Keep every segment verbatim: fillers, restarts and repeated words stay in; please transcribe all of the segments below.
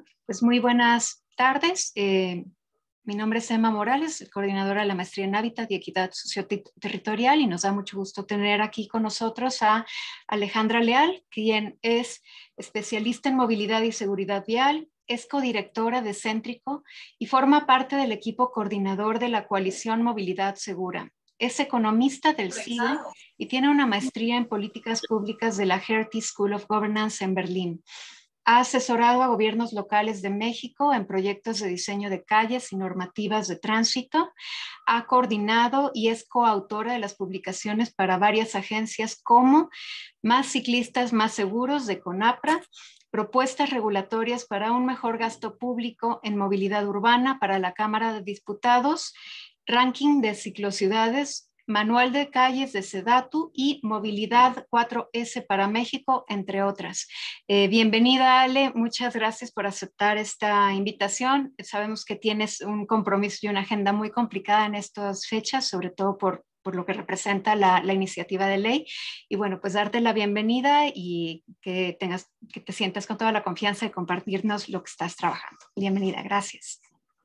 Pues muy buenas tardes. Eh, mi nombre es Emma Morales, coordinadora de la Maestría en Hábitat y Equidad Socioterritorial, y nos da mucho gusto tener aquí con nosotros a Alejandra Leal, quien es especialista en movilidad y seguridad vial, es codirectora de Céntrico y forma parte del equipo coordinador de la coalición Movilidad Segura. Es economista del C I D E y tiene una maestría en políticas públicas de la Hertie School of Governance en Berlín. Ha asesorado a gobiernos locales de México en proyectos de diseño de calles y normativas de tránsito. Ha coordinado y es coautora de las publicaciones para varias agencias como Más Ciclistas, Más Seguros de CONAPRA, Propuestas regulatorias para un mejor gasto público en movilidad urbana para la Cámara de Diputados, Ranking de Ciclociudades, Manual de Calles de SEDATU y Movilidad cuatro ese para México, entre otras. Eh, bienvenida, Ale. Muchas gracias por aceptar esta invitación. Sabemos que tienes un compromiso y una agenda muy complicada en estas fechas, sobre todo por, por lo que representa la, la iniciativa de ley. Y bueno, pues darte la bienvenida y que, tengas, que te sientas con toda la confianza de compartirnos lo que estás trabajando. Bienvenida, gracias.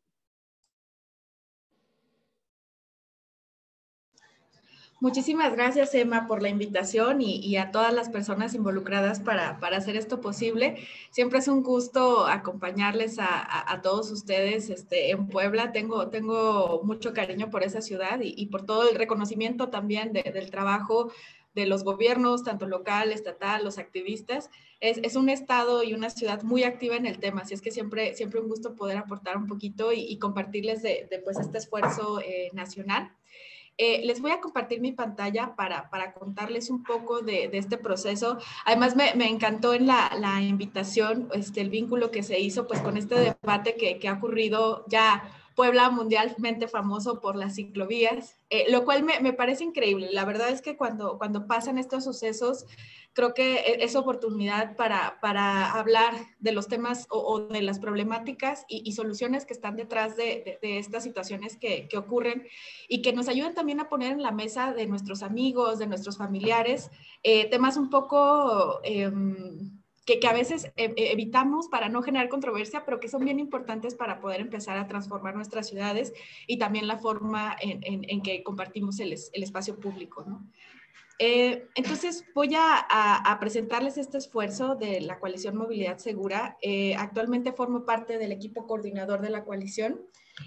Muchísimas gracias, Emma, por la invitación y, y a todas las personas involucradas para, para hacer esto posible. Siempre es un gusto acompañarles a, a, a todos ustedes este, en Puebla. Tengo, tengo mucho cariño por esa ciudad y, y por todo el reconocimiento también de, del trabajo de los gobiernos, tanto local, estatal, los activistas. Es, es un estado y una ciudad muy activa en el tema, así es que siempre, siempre un gusto poder aportar un poquito y, y compartirles de, de pues, este esfuerzo eh, nacional. Eh, les voy a compartir mi pantalla para, para contarles un poco de, de este proceso. Además, me, me encantó en la, la invitación, este, el vínculo que se hizo pues, con este debate que, que ha ocurrido ya Puebla mundialmente famoso por las ciclovías, eh, lo cual me, me parece increíble. La verdad es que cuando, cuando pasan estos sucesos, creo que es oportunidad para, para hablar de los temas o, o de las problemáticas y, y soluciones que están detrás de, de, de estas situaciones que, que ocurren y que nos ayuden también a poner en la mesa de nuestros amigos, de nuestros familiares, eh, temas un poco eh, que, que a veces evitamos para no generar controversia, pero que son bien importantes para poder empezar a transformar nuestras ciudades y también la forma en, en, en que compartimos el, el espacio público, ¿no? Eh, entonces voy a, a, a presentarles este esfuerzo de la Coalición Movilidad Segura. Eh, actualmente formo parte del equipo coordinador de la coalición.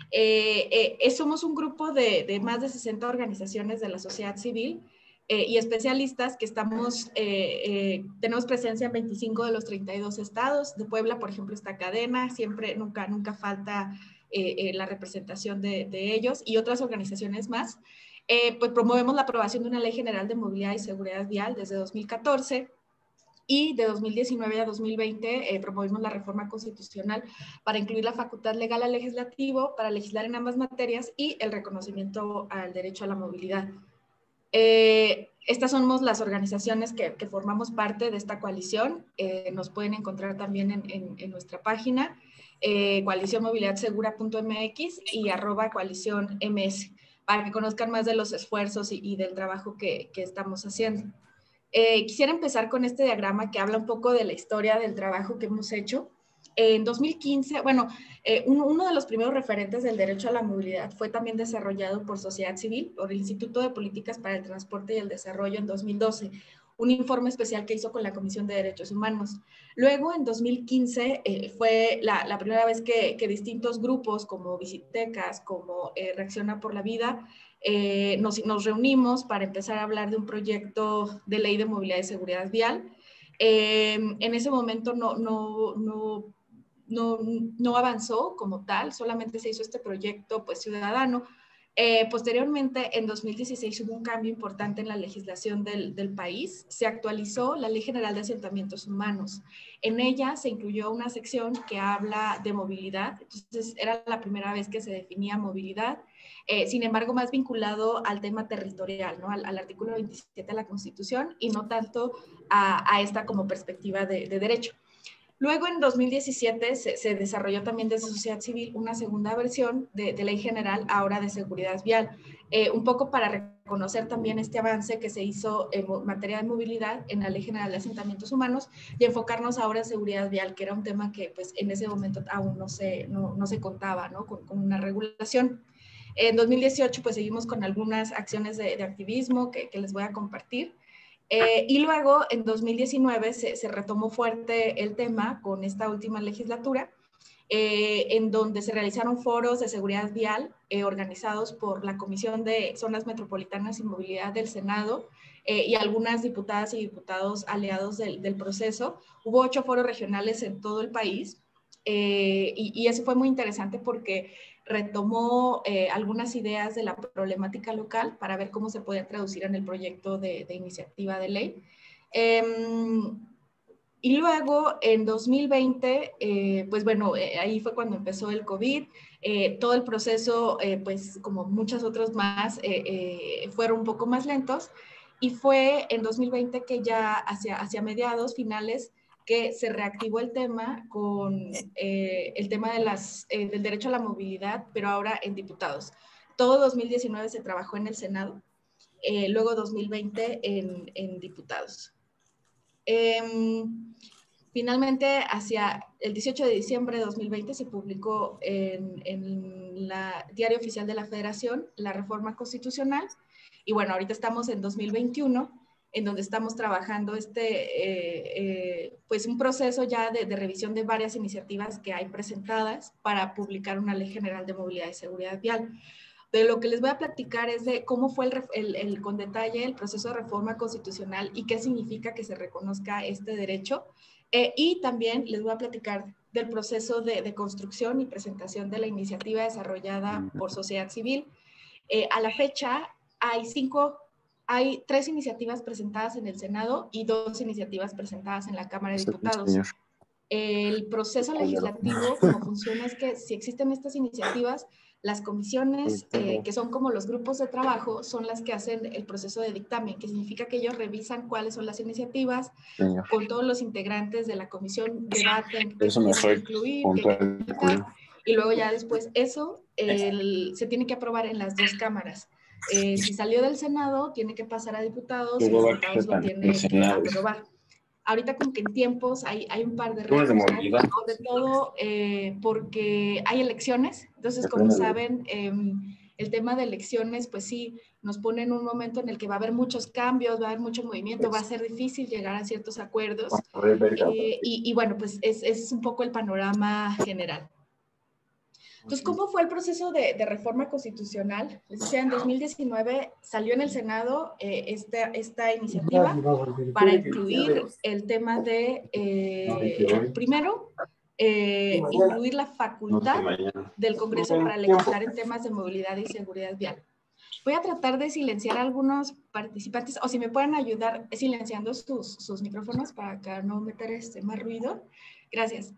Eh, eh, somos un grupo de, de más de sesenta organizaciones de la sociedad civil eh, y especialistas que estamos, eh, eh, tenemos presencia en veinticinco de los treinta y dos estados. De Puebla, por ejemplo, está Cadena, siempre, nunca, nunca falta eh, eh, la representación de, de ellos y otras organizaciones más. Eh, pues promovemos la aprobación de una Ley General de Movilidad y Seguridad Vial desde dos mil catorce y de dos mil diecinueve a dos mil veinte eh, promovimos la reforma constitucional para incluir la facultad legal al legislativo para legislar en ambas materias y el reconocimiento al derecho a la movilidad. Eh, estas somos las organizaciones que, que formamos parte de esta coalición. Eh, nos pueden encontrar también en, en, en nuestra página, eh, coalición movilidad segura punto m x y arroba coalición ms, para que conozcan más de los esfuerzos y, y del trabajo que, que estamos haciendo. Eh, quisiera empezar con este diagrama que habla un poco de la historia del trabajo que hemos hecho. En dos mil quince, bueno, eh, un, uno de los primeros referentes del derecho a la movilidad fue también desarrollado por sociedad civil, por el Instituto de Políticas para el Transporte y el Desarrollo en dos mil doce, un informe especial que hizo con la Comisión de Derechos Humanos. Luego, en dos mil quince, eh, fue la, la primera vez que, que distintos grupos como Visitecas, como eh, Reacciona por la Vida, eh, nos, nos reunimos para empezar a hablar de un proyecto de ley de movilidad y seguridad vial. Eh, en ese momento no, no, no, no, no avanzó como tal, solamente se hizo este proyecto pues, ciudadano. Eh, posteriormente, en dos mil dieciséis hubo un cambio importante en la legislación del, del país. Se actualizó la Ley General de Asentamientos Humanos. En ella se incluyó una sección que habla de movilidad. Entonces, era la primera vez que se definía movilidad. Eh, sin embargo, más vinculado al tema territorial, ¿no? al, al artículo veintisiete de la Constitución y no tanto a, a esta como perspectiva de, de derecho. Luego, en dos mil diecisiete, se, se desarrolló también desde sociedad civil una segunda versión de, de ley general, ahora de seguridad vial, eh, un poco para reconocer también este avance que se hizo en materia de movilidad en la Ley General de Asentamientos Humanos y enfocarnos ahora en seguridad vial, que era un tema que pues, en ese momento aún no se, no, no se contaba, ¿no? Con, con una regulación. En dos mil dieciocho, pues seguimos con algunas acciones de, de activismo que, que les voy a compartir. Eh, y luego, en dos mil diecinueve, se, se retomó fuerte el tema con esta última legislatura, eh, en donde se realizaron foros de seguridad vial eh, organizados por la Comisión de Zonas Metropolitanas y Movilidad del Senado eh, y algunas diputadas y diputados aliados del, del proceso. Hubo ocho foros regionales en todo el país eh, y, y eso fue muy interesante porque retomó eh, algunas ideas de la problemática local para ver cómo se podía traducir en el proyecto de, de iniciativa de ley. Eh, y luego, en dos mil veinte, eh, pues bueno, eh, ahí fue cuando empezó el COVID, eh, todo el proceso, eh, pues como muchos otros más, eh, eh, fueron un poco más lentos, y fue en dos mil veinte que ya hacia, hacia mediados, finales, que se reactivó el tema con eh, el tema de las, eh, del derecho a la movilidad, pero ahora en diputados. Todo dos mil diecinueve se trabajó en el Senado, eh, luego dos mil veinte en, en diputados. Eh, finalmente, hacia el dieciocho de diciembre de dos mil veinte se publicó en, en la Diario Oficial de la Federación la reforma constitucional, y bueno, ahorita estamos en dos mil veintiuno, en donde estamos trabajando este, eh, eh, pues un proceso ya de, de revisión de varias iniciativas que hay presentadas para publicar una ley general de movilidad y seguridad vial. De lo que les voy a platicar es de cómo fue el, el, el, con detalle el proceso de reforma constitucional y qué significa que se reconozca este derecho. Eh, y también les voy a platicar del proceso de, de construcción y presentación de la iniciativa desarrollada por sociedad civil. Eh, a la fecha hay cinco, hay tres iniciativas presentadas en el Senado y dos iniciativas presentadas en la Cámara de Diputados. El proceso legislativo, como funciona, es que si existen estas iniciativas, las comisiones, eh, que son como los grupos de trabajo, son las que hacen el proceso de dictamen, que significa que ellos revisan cuáles son las iniciativas, Señor. Con todos los integrantes de la comisión, debaten qué se tiene que incluir, qué hay que quitar, y luego ya después eso el, se tiene que aprobar en las dos cámaras. Eh, si salió del Senado, tiene que pasar a diputados y diputados lo tiene que aprobar. Ahorita como que en tiempos hay, hay un par de retos, ¿no? Sobre todo eh, porque hay elecciones, entonces como saben, eh, el tema de elecciones pues sí nos pone en un momento en el que va a haber muchos cambios, va a haber mucho movimiento, va a ser difícil llegar a ciertos acuerdos eh, y, y bueno, pues es, es un poco el panorama general. Entonces, ¿cómo fue el proceso de, de reforma constitucional? Les decía, en dos mil diecinueve salió en el Senado eh, esta, esta iniciativa para incluir el tema de, eh, primero, eh, incluir la facultad del Congreso para legislar en temas de movilidad y seguridad vial. Voy a tratar de silenciar a algunos participantes, o si me pueden ayudar silenciando sus, sus micrófonos para que no meter este más ruido. Gracias.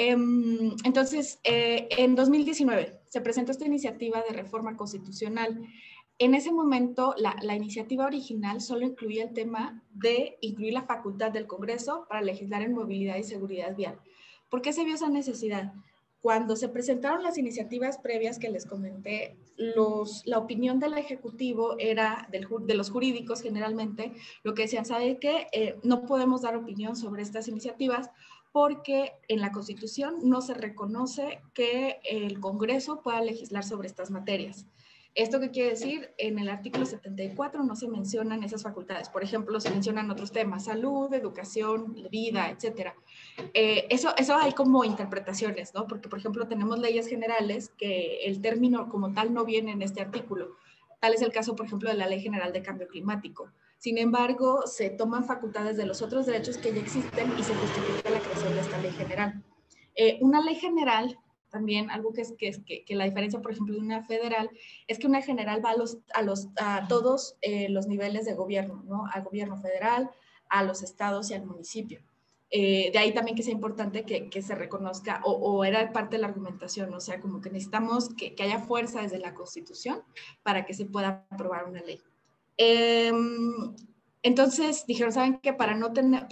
Entonces, eh, en dos mil diecinueve se presentó esta iniciativa de reforma constitucional. En ese momento, la, la iniciativa original solo incluía el tema de incluir la facultad del Congreso para legislar en movilidad y seguridad vial. ¿Por qué se vio esa necesidad? Cuando se presentaron las iniciativas previas que les comenté, los, la opinión del Ejecutivo era, del, de los jurídicos generalmente, lo que decían, ¿sabe qué? Eh, no podemos dar opinión sobre estas iniciativas porque en la Constitución no se reconoce que el Congreso pueda legislar sobre estas materias. ¿Esto qué quiere decir? En el artículo setenta y cuatro no se mencionan esas facultades. Por ejemplo, se mencionan otros temas, salud, educación, vida, etcétera. Eh, eso, eso hay como interpretaciones, ¿no? Porque, por ejemplo, tenemos leyes generales que el término como tal no viene en este artículo. Tal es el caso, por ejemplo, de la Ley General de Cambio Climático. Sin embargo, se toman facultades de los otros derechos que ya existen y se justifica la creación de esta ley general. Eh, una ley general, también algo que es que, que, que la diferencia, por ejemplo, de una federal, es que una general va a, los, a, los, a todos eh, los niveles de gobierno, ¿no? Al gobierno federal, a los estados y al municipio. Eh, de ahí también que sea importante que, que se reconozca, o, o era parte de la argumentación, o sea, como que necesitamos que, que haya fuerza desde la Constitución para que se pueda aprobar una ley. Eh, entonces dijeron, ¿saben qué? Para, no tener, para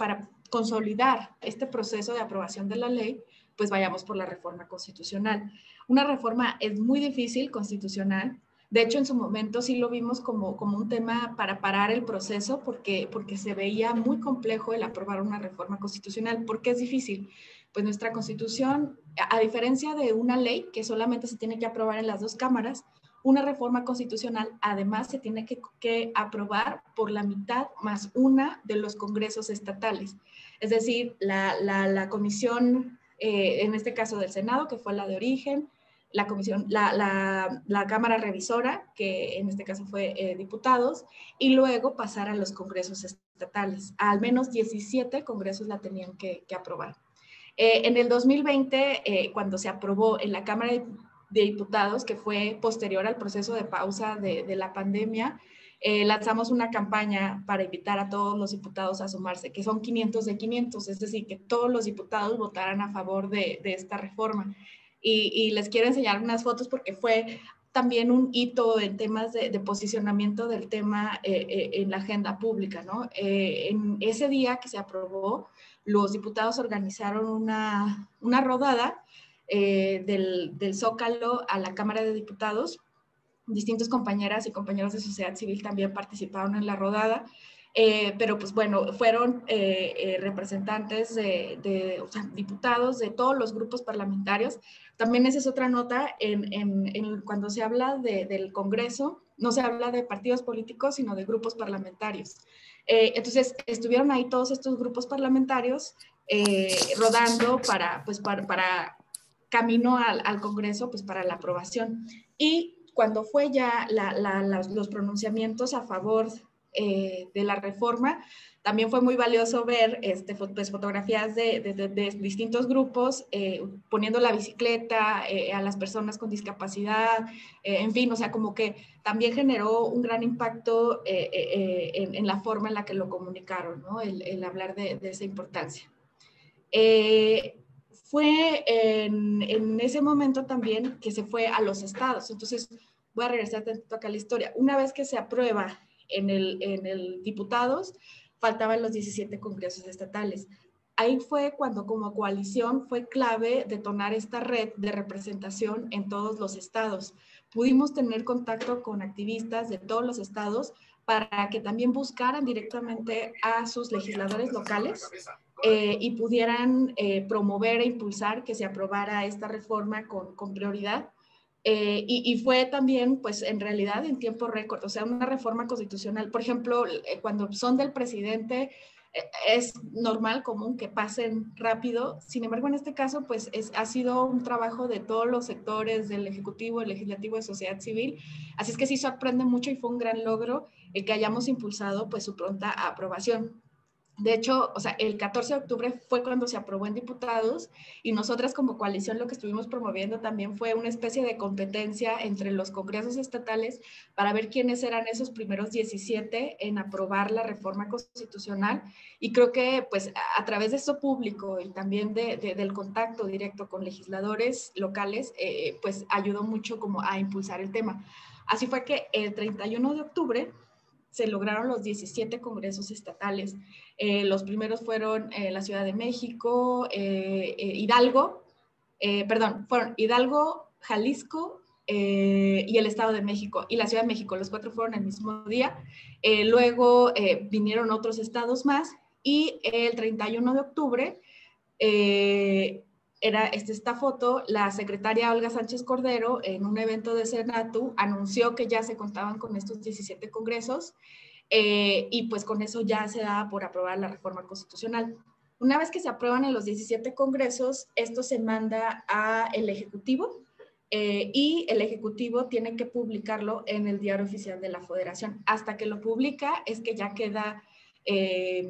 consolidar este proceso de aprobación de la ley, pues vayamos por la reforma constitucional. Una reforma es muy difícil constitucional. De hecho, en su momento sí lo vimos como, como un tema para parar el proceso porque, porque se veía muy complejo el aprobar una reforma constitucional. ¿Por qué es difícil? Pues nuestra Constitución, a diferencia de una ley que solamente se tiene que aprobar en las dos cámaras, una reforma constitucional además se tiene que, que aprobar por la mitad más una de los congresos estatales. Es decir, la, la, la comisión, eh, en este caso del Senado, que fue la de origen, la comisión, la, la, la Cámara Revisora, que en este caso fue eh, diputados, y luego pasar a los congresos estatales. Al menos diecisiete congresos la tenían que, que aprobar. Eh, en el dos mil veinte, eh, cuando se aprobó en la Cámara de, de Diputados, que fue posterior al proceso de pausa de, de la pandemia, eh, lanzamos una campaña para invitar a todos los diputados a sumarse, que son quinientos de quinientos, es decir, que todos los diputados votaran a favor de, de esta reforma. Y, y les quiero enseñar unas fotos porque fue también un hito en temas de, de posicionamiento del tema eh, eh, en la agenda pública, ¿no? Eh, en ese día que se aprobó, los diputados organizaron una, una rodada eh, del, del Zócalo a la Cámara de Diputados. Distintas compañeras y compañeros de sociedad civil también participaron en la rodada. Eh, pero pues bueno, fueron eh, eh, representantes de, de o sea, diputados de todos los grupos parlamentarios. También esa es otra nota, en, en, en cuando se habla de, del Congreso, no se habla de partidos políticos, sino de grupos parlamentarios. Eh, entonces, estuvieron ahí todos estos grupos parlamentarios eh, rodando para, pues, para, para camino al, al Congreso, pues para la aprobación. Y cuando fue ya la, la, la, los pronunciamientos a favor eh, de la reforma, también fue muy valioso ver este, pues, fotografías de, de, de, de distintos grupos eh, poniendo la bicicleta eh, a las personas con discapacidad, eh, en fin, o sea, como que también generó un gran impacto eh, eh, en, en la forma en la que lo comunicaron, ¿no? El, el hablar de, de esa importancia. Eh, fue en, en ese momento también que se fue a los estados. Entonces, voy a regresar tantito acá a la historia. Una vez que se aprueba en el, en el diputados, faltaban los diecisiete congresos estatales. Ahí fue cuando como coalición fue clave detonar esta red de representación en todos los estados. Pudimos tener contacto con activistas de todos los estados para que también buscaran directamente a sus legisladores locales eh, y pudieran eh, promover e impulsar que se aprobara esta reforma con, con prioridad. Eh, y, y fue también, pues en realidad, en tiempo récord, o sea, una reforma constitucional. Por ejemplo, eh, cuando son del presidente, eh, es normal, común que pasen rápido. Sin embargo, en este caso, pues es, ha sido un trabajo de todos los sectores, del Ejecutivo, el Legislativo, de sociedad civil. Así es que sí sorprende mucho y fue un gran logro el que hayamos impulsado pues su pronta aprobación. De hecho, o sea, el catorce de octubre fue cuando se aprobó en diputados y nosotras como coalición lo que estuvimos promoviendo también fue una especie de competencia entre los congresos estatales para ver quiénes eran esos primeros diecisiete en aprobar la reforma constitucional. Y creo que pues a, a través de eso público y también de, de, del contacto directo con legisladores locales, eh, pues ayudó mucho como a impulsar el tema. Así fue que el treinta y uno de octubre se lograron los diecisiete congresos estatales. Eh, los primeros fueron eh, la Ciudad de México, eh, eh, Hidalgo, eh, perdón, fueron Hidalgo, Jalisco eh, y el Estado de México y la Ciudad de México. Los cuatro fueron el mismo día. Eh, luego eh, vinieron otros estados más y el treinta y uno de octubre eh, era este, esta foto, la secretaria Olga Sánchez Cordero en un evento de Senatu anunció que ya se contaban con estos diecisiete congresos eh, y pues con eso ya se da por aprobar la reforma constitucional. Una vez que se aprueban en los diecisiete congresos, esto se manda al Ejecutivo eh, y el Ejecutivo tiene que publicarlo en el Diario Oficial de la Federación. Hasta que lo publica es que ya queda eh,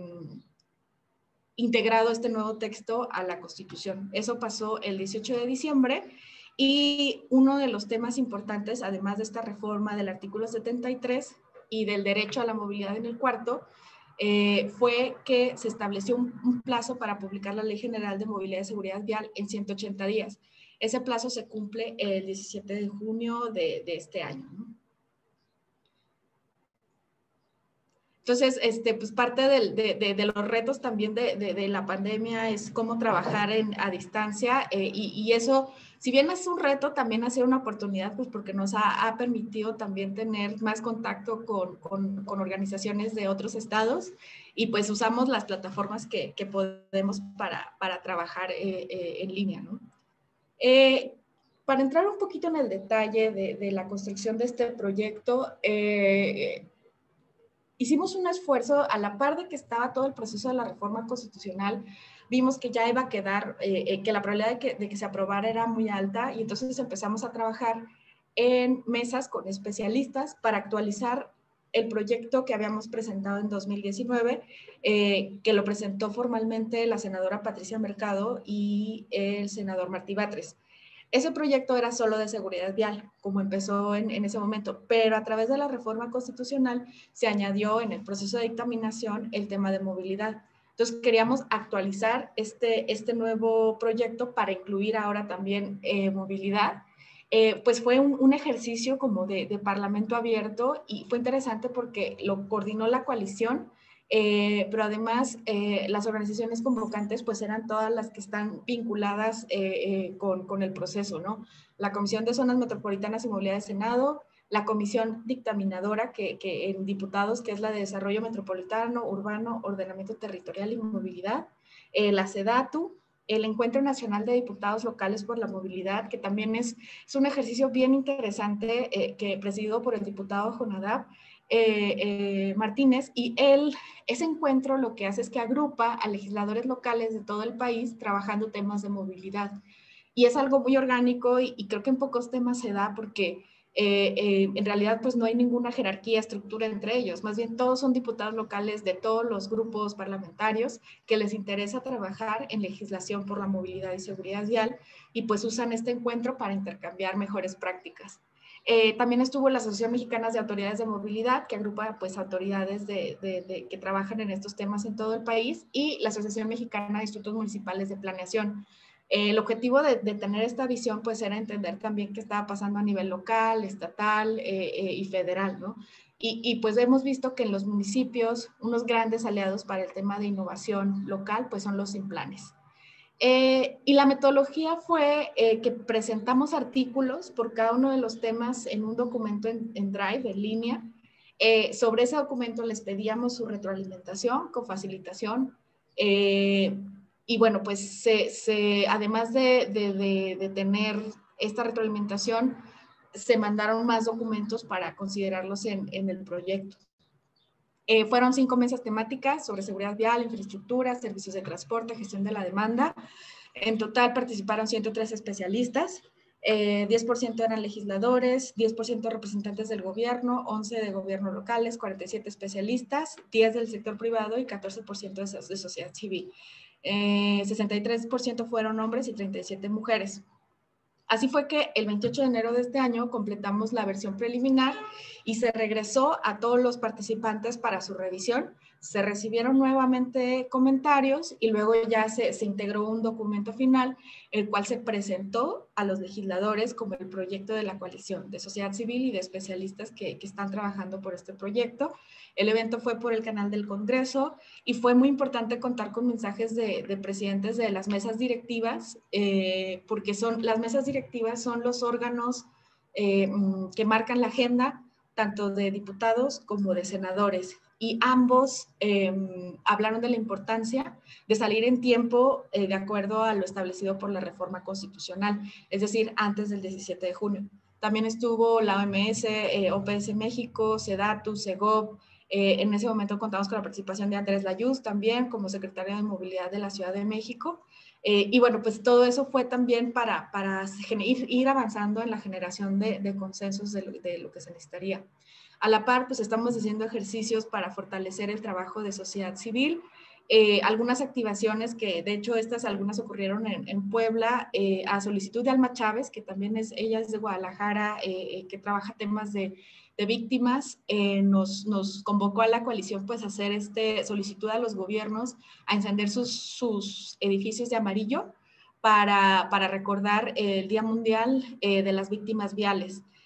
integrado este nuevo texto a la Constitución. Eso pasó el dieciocho de diciembre y uno de los temas importantes, además de esta reforma del artículo setenta y tres y del derecho a la movilidad en el cuarto, eh, fue que se estableció un, un plazo para publicar la Ley General de Movilidad y Seguridad Vial en ciento ochenta días. Ese plazo se cumple el diecisiete de junio de, de este año, ¿no? Entonces, este, pues parte de, de, de, de los retos también de, de, de la pandemia es cómo trabajar en, a distancia eh, y, y eso, si bien es un reto, también ha sido una oportunidad, pues porque nos ha, ha permitido también tener más contacto con, con, con organizaciones de otros estados y pues usamos las plataformas que, que podemos para, para trabajar eh, eh, en línea, ¿no? Eh, para entrar un poquito en el detalle de, de la construcción de este proyecto, eh, hicimos un esfuerzo a la par de que estaba todo el proceso de la reforma constitucional, vimos que ya iba a quedar, eh, que la probabilidad de que, de que se aprobara era muy alta y entonces empezamos a trabajar en mesas con especialistas para actualizar el proyecto que habíamos presentado en dos mil diecinueve, eh, que lo presentó formalmente la senadora Patricia Mercado y el senador Martí Batres. Ese proyecto era solo de seguridad vial, como empezó en, en ese momento, pero a través de la reforma constitucional se añadió en el proceso de dictaminación el tema de movilidad. Entonces queríamos actualizar este, este nuevo proyecto para incluir ahora también eh, movilidad. Eh, pues fue un, un ejercicio como de, de parlamento abierto y fue interesante porque lo coordinó la coalición. Eh, pero además eh, las organizaciones convocantes pues eran todas las que están vinculadas eh, eh, con, con el proceso, ¿no? La Comisión de Zonas Metropolitanas y Movilidad del Senado, la Comisión Dictaminadora que, que en diputados, que es la de Desarrollo Metropolitano, Urbano, Ordenamiento Territorial y Movilidad, eh, la SEDATU, el Encuentro Nacional de Diputados Locales por la Movilidad, que también es, es un ejercicio bien interesante eh, que presidido por el diputado Jonadab, Eh, eh, Martínez, y él, ese encuentro lo que hace es que agrupa a legisladores locales de todo el país trabajando temas de movilidad. Y es algo muy orgánico y, y creo que en pocos temas se da porque eh, eh, en realidad pues no hay ninguna jerarquía, estructura entre ellos. Más bien todos son diputados locales de todos los grupos parlamentarios que les interesa trabajar en legislación por la movilidad y seguridad vial y pues usan este encuentro para intercambiar mejores prácticas. Eh, también estuvo la Asociación Mexicana de Autoridades de Movilidad, que agrupa pues autoridades de, de, de, que trabajan en estos temas en todo el país, y la Asociación Mexicana de Institutos Municipales de Planeación. Eh, el objetivo de, de tener esta visión pues era entender también qué estaba pasando a nivel local, estatal eh, eh, y federal, ¿no? Y, y pues hemos visto que en los municipios unos grandes aliados para el tema de innovación local pues son los Simplanes. Eh, y la metodología fue eh, que presentamos artículos por cada uno de los temas en un documento en, en Drive, en línea. Eh, sobre ese documento les pedíamos su retroalimentación con facilitación. Eh, y bueno, pues se, se, además de, de, de, de tener esta retroalimentación, se mandaron más documentos para considerarlos en, en el proyecto. Eh, fueron cinco mesas temáticas sobre seguridad vial, infraestructura, servicios de transporte, gestión de la demanda. En total participaron ciento tres especialistas, eh, diez por ciento eran legisladores, diez por ciento representantes del gobierno, once de gobiernos locales, cuarenta y siete especialistas, diez del sector privado y catorce por ciento de, de sociedad civil. Eh, sesenta y tres por ciento fueron hombres y treinta y siete mujeres. Así fue que el veintiocho de enero de este año completamos la versión preliminar y se regresó a todos los participantes para su revisión. Se recibieron nuevamente comentarios y luego ya se, se integró un documento final, el cual se presentó a los legisladores como el proyecto de la coalición de sociedad civil y de especialistas que, que están trabajando por este proyecto. El evento fue por el canal del Congreso y fue muy importante contar con mensajes de, de presidentes de las mesas directivas, eh, porque son, las mesas directivas son los órganos eh, que marcan la agenda, tanto de diputados como de senadores. Y ambos eh, hablaron de la importancia de salir en tiempo eh, de acuerdo a lo establecido por la reforma constitucional, es decir, antes del diecisiete de junio. También estuvo la O M S, eh, O P S México, SEDATU, SEGOV. Eh, en ese momento contamos con la participación de Andrés Layuz también como secretario de Movilidad de la Ciudad de México. Eh, y bueno, pues todo eso fue también para, para ir, ir avanzando en la generación de, de consensos de lo, de lo que se necesitaría. A la par, pues estamos haciendo ejercicios para fortalecer el trabajo de sociedad civil. Eh, algunas activaciones que, de hecho, estas algunas ocurrieron en, en Puebla, eh, a solicitud de Alma Chávez, que también es, ella es de Guadalajara, eh, que trabaja temas de, de víctimas, eh, nos, nos convocó a la coalición pues a hacer este solicitud a los gobiernos a encender sus, sus edificios de amarillo para, para recordar el Día Mundial eh, de las Víctimas Viales.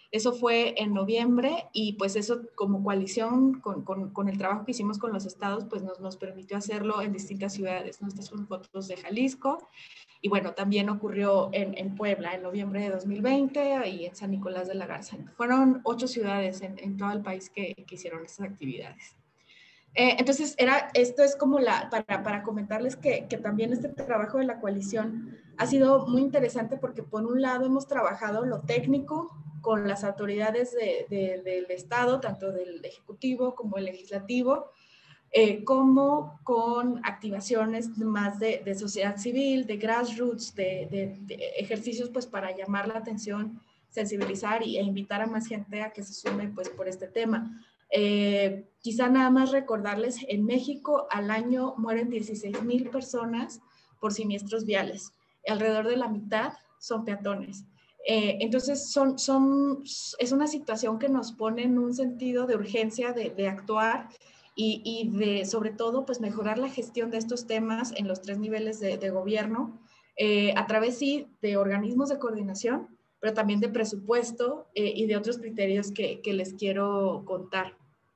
Eso fue en noviembre y pues eso como coalición con, con, con el trabajo que hicimos con los estados, pues nos, nos permitió hacerlo en distintas ciudades, ¿no? Estas son fotos de Jalisco. Y bueno, también ocurrió en, en Puebla en noviembre de dos mil veinte y en San Nicolás de la Garza. Fueron ocho ciudades en, en todo el país que, que hicieron estas actividades. Eh, entonces, era, esto es como la, para, para comentarles que, que también este trabajo de la coalición ha sido muy interesante porque por un lado hemos trabajado lo técnico con las autoridades de, de, del Estado, tanto del Ejecutivo como el Legislativo, eh, como con activaciones más de, de sociedad civil, de grassroots, de, de, de ejercicios pues para llamar la atención, sensibilizar y, e invitar a más gente a que se sume pues por este tema. Eh, quizá nada más recordarles, en México al año mueren dieciséis mil personas por siniestros viales. Alrededor de la mitad son peatones. Eh, entonces, son, son, es una situación que nos pone en un sentido de urgencia de, de actuar y, y de, sobre todo, pues mejorar la gestión de estos temas en los tres niveles de, de gobierno, eh, a través, sí, de organismos de coordinación, pero también de presupuesto eh, y de otros criterios que, que les quiero contar.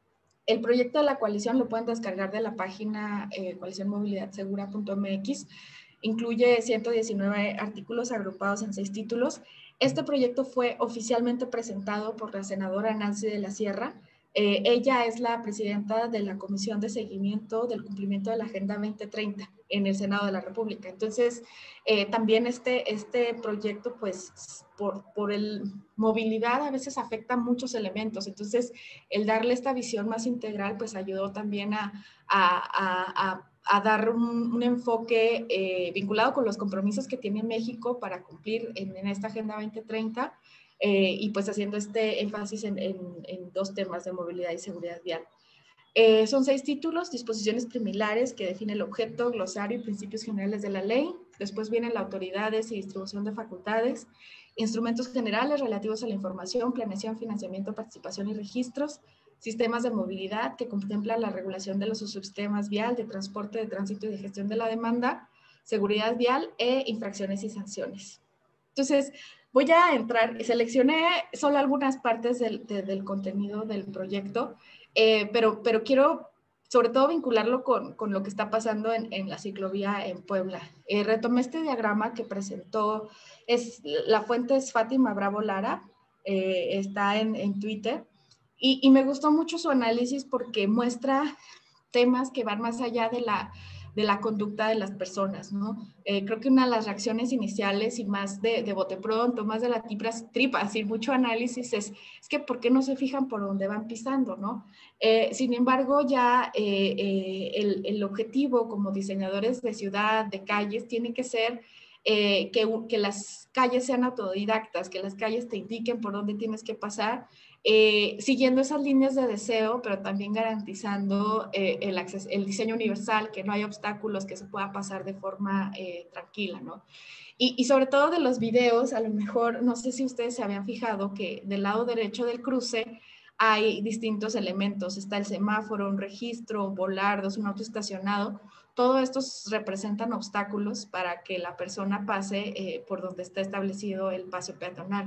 El proyecto de la coalición lo pueden descargar de la página eh, coalición movilidad segura punto m x. Incluye ciento diecinueve artículos agrupados en seis títulos. Este proyecto fue oficialmente presentado por la senadora Nancy de la Sierra. Eh, ella es la presidenta de la Comisión de Seguimiento del Cumplimiento de la Agenda veinte treinta en el Senado de la República. Entonces, eh, también este, este proyecto, pues, por, por el movilidad a veces afecta muchos elementos. Entonces, el darle esta visión más integral, pues, ayudó también a, a, a, a a dar un, un enfoque eh, vinculado con los compromisos que tiene México para cumplir en, en esta Agenda veinte treinta eh, y pues haciendo este énfasis en, en, en dos temas de movilidad y seguridad vial. Eh, son seis títulos, disposiciones preliminares que define el objeto, glosario y principios generales de la ley. Después vienen las autoridades y distribución de facultades, instrumentos generales relativos a la información, planeación, financiamiento, participación y registros, sistemas de movilidad que contemplan la regulación de los subsistemas vial, de transporte, de tránsito y de gestión de la demanda, seguridad vial e infracciones y sanciones. Entonces, voy a entrar, seleccioné solo algunas partes del, de, del contenido del proyecto, eh, pero, pero quiero sobre todo vincularlo con, con lo que está pasando en, en la ciclovía en Puebla. Eh, retomé este diagrama que presentó, es, la fuente es Fátima Bravo Lara, eh, está en, en Twitter, y, y me gustó mucho su análisis porque muestra temas que van más allá de la, de la conducta de las personas, ¿no? Eh, creo que una de las reacciones iniciales y más de, de bote pronto, más de la tripas, tripas y mucho análisis es, es que ¿por qué no se fijan por dónde van pisando, ¿no? Eh, sin embargo, ya eh, eh, el, el objetivo como diseñadores de ciudad, de calles, tiene que ser eh, que, que las calles sean autodidactas, que las calles te indiquen por dónde tienes que pasar, Eh, siguiendo esas líneas de deseo, pero también garantizando eh, el, acceso, el diseño universal, que no hay obstáculos, que se pueda pasar de forma eh, tranquila, ¿no? Y, y sobre todo de los videos, a lo mejor, no sé si ustedes se habían fijado que del lado derecho del cruce hay distintos elementos, está el semáforo, un registro, volardos, un auto estacionado, todo estos representan obstáculos para que la persona pase eh, por donde está establecido el paso peatonal.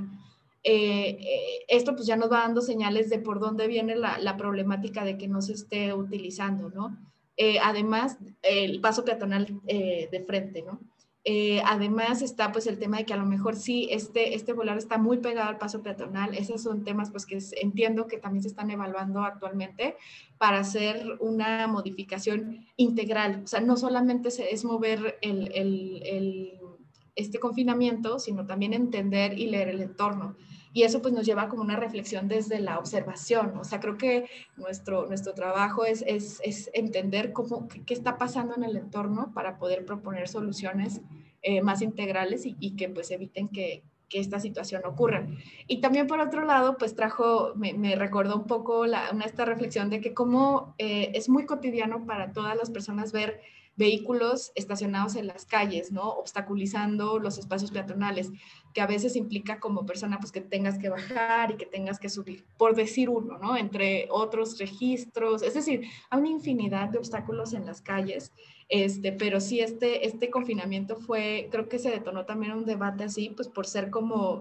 Eh, eh, esto pues ya nos va dando señales de por dónde viene la, la problemática de que no se esté utilizando, ¿no? Eh, además, el paso peatonal eh, de frente, ¿no? Eh, además está pues el tema de que a lo mejor sí, este, este volar está muy pegado al paso peatonal. Esos son temas pues que entiendo que también se están evaluando actualmente para hacer una modificación integral. O sea, no solamente es mover el, el, el este confinamiento, sino también entender y leer el entorno. Y eso pues nos lleva como una reflexión desde la observación. O sea, creo que nuestro, nuestro trabajo es, es, es entender cómo, qué está pasando en el entorno para poder proponer soluciones eh, más integrales y, y que pues eviten que, que esta situación ocurra. Y también por otro lado, pues trajo, me, me recordó un poco la, una, esta reflexión de que como eh, es muy cotidiano para todas las personas ver vehículos estacionados en las calles, ¿no? Obstaculizando los espacios peatonales, que a veces implica como persona pues que tengas que bajar y que tengas que subir, por decir uno, ¿no? Entre otros registros, es decir, hay una infinidad de obstáculos en las calles, este, pero sí este, este confinamiento fue, creo que se detonó también un debate así, pues por ser como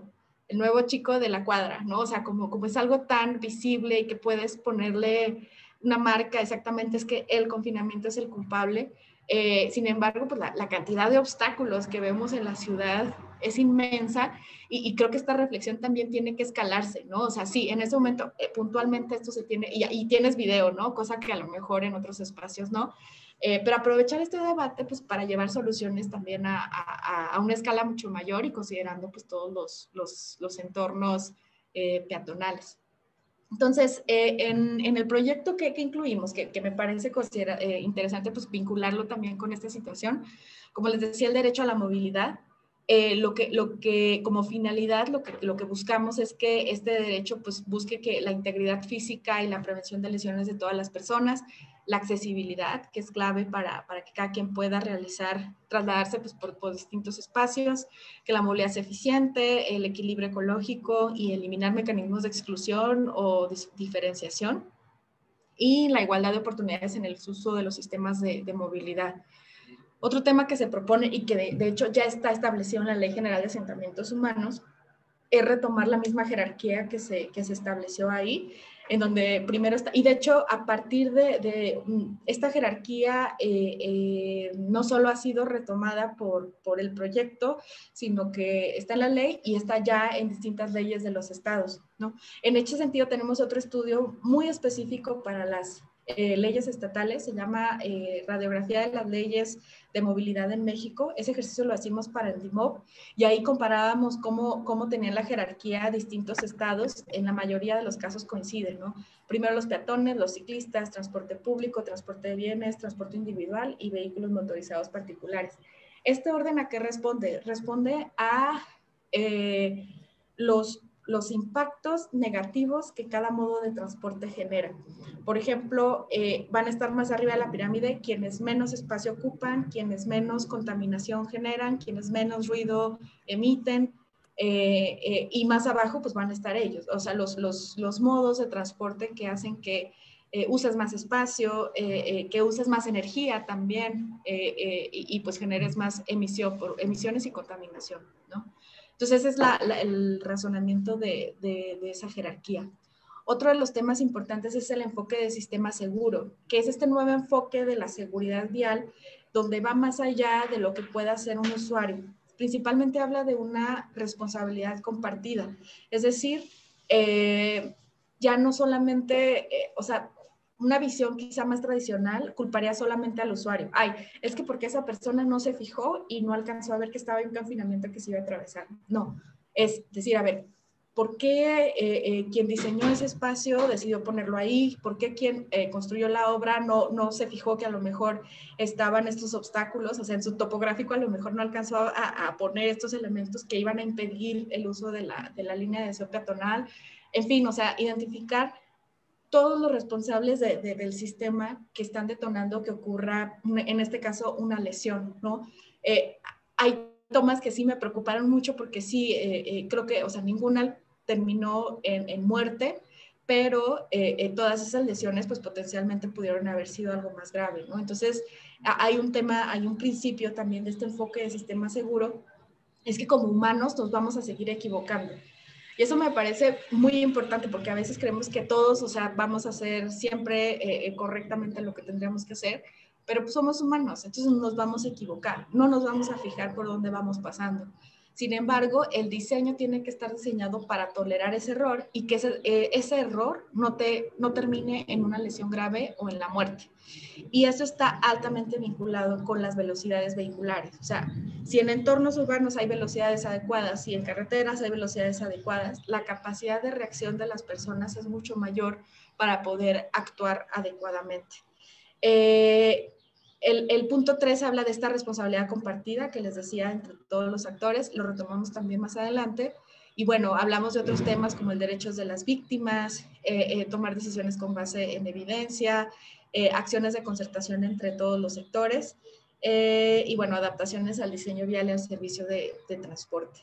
el nuevo chico de la cuadra, ¿no? O sea, como, como es algo tan visible y que puedes ponerle una marca, exactamente es que el confinamiento es el culpable. Eh, sin embargo, pues la, la cantidad de obstáculos que vemos en la ciudad es inmensa y, y creo que esta reflexión también tiene que escalarse, ¿no? O sea, sí, en ese momento eh, puntualmente esto se tiene, y, y tienes video, ¿no? Cosa que a lo mejor en otros espacios no. Eh, pero aprovechar este debate pues para llevar soluciones también a, a, a una escala mucho mayor y considerando pues todos los, los, los entornos eh, peatonales. Entonces, eh, en, en, el proyecto que, que incluimos, que, que, me parece considera, eh, interesante pues vincularlo también con esta situación, como les decía, el derecho a la movilidad, eh, lo, que, lo que como finalidad lo que, lo que buscamos es que este derecho pues busque que la integridad física y la prevención de lesiones de todas las personas, la accesibilidad, que es clave para, para que cada quien pueda realizar, trasladarse pues, por, por distintos espacios, que la movilidad sea eficiente, el equilibrio ecológico y eliminar mecanismos de exclusión o de diferenciación, y la igualdad de oportunidades en el uso de los sistemas de, de movilidad. Otro tema que se propone y que de, de hecho ya está establecido en la Ley General de Asentamientos Humanos es retomar la misma jerarquía que se, que se estableció ahí, en donde primero está, y de hecho a partir de, de esta jerarquía eh, eh, no solo ha sido retomada por, por el proyecto, sino que está en la ley y está ya en distintas leyes de los estados, ¿no? En ese sentido tenemos otro estudio muy específico para las eh, leyes estatales, se llama eh, Radiografía de las Leyes de Movilidad en México. Ese ejercicio lo hicimos para el D I M O B y ahí comparábamos cómo, cómo tenían la jerarquía distintos estados. En la mayoría de los casos coinciden, ¿no? Primero los peatones, los ciclistas, transporte público, transporte de bienes, transporte individual y vehículos motorizados particulares. ¿Este orden a qué responde? Responde a eh, los los impactos negativos que cada modo de transporte genera. Por ejemplo, eh, van a estar más arriba de la pirámide quienes menos espacio ocupan, quienes menos contaminación generan, quienes menos ruido emiten, eh, eh, y más abajo pues van a estar ellos, o sea, los, los, los modos de transporte que hacen que eh, uses más espacio, eh, eh, que uses más energía también, eh, eh, y, y pues generes más emisión, por, emisiones y contaminación, ¿no? Entonces, ese es la, la, el razonamiento de, de, de esa jerarquía. Otro de los temas importantes es el enfoque de sistema seguro, que es este nuevo enfoque de la seguridad vial, donde va más allá de lo que pueda hacer un usuario. Principalmente habla de una responsabilidad compartida, es decir, eh, ya no solamente, eh, o sea, una visión quizá más tradicional culparía solamente al usuario. Ay, es que porque esa persona no se fijó y no alcanzó a ver que estaba en un confinamiento que se iba a atravesar. No, es decir, a ver, ¿por qué eh, eh, quien diseñó ese espacio decidió ponerlo ahí? ¿Por qué quien eh, construyó la obra no, no se fijó que a lo mejor estaban estos obstáculos? O sea, en su topográfico a lo mejor no alcanzó a, a poner estos elementos que iban a impedir el uso de la, de la línea de desvío peatonal. En fin, o sea, identificar todos los responsables de, de, del sistema que están detonando que ocurra, en este caso, una lesión, ¿no? Eh, hay tomas que sí me preocuparon mucho porque sí, eh, eh, creo que, o sea, ninguna terminó en, en muerte, pero eh, eh, todas esas lesiones pues potencialmente pudieron haber sido algo más grave, ¿no? Entonces, hay un tema, hay un principio también de este enfoque de sistema seguro, es que como humanos nos vamos a seguir equivocando. Y eso me parece muy importante porque a veces creemos que todos, o sea, vamos a hacer siempre eh, correctamente lo que tendríamos que hacer, pero pues somos humanos, entonces nos vamos a equivocar, no nos vamos a fijar por dónde vamos pasando. Sin embargo, el diseño tiene que estar diseñado para tolerar ese error y que ese, eh, ese error no, te, no termine en una lesión grave o en la muerte. Y eso está altamente vinculado con las velocidades vehiculares. O sea, si en entornos urbanos hay velocidades adecuadas, si en carreteras hay velocidades adecuadas, la capacidad de reacción de las personas es mucho mayor para poder actuar adecuadamente. Eh, el, el punto tres habla de esta responsabilidad compartida que les decía entre todos los actores, lo retomamos también más adelante. Y bueno, hablamos de otros temas como el derecho de las víctimas, eh, eh, tomar decisiones con base en evidencia, eh, acciones de concertación entre todos los sectores, eh, y bueno, adaptaciones al diseño vial y al servicio de, de transporte.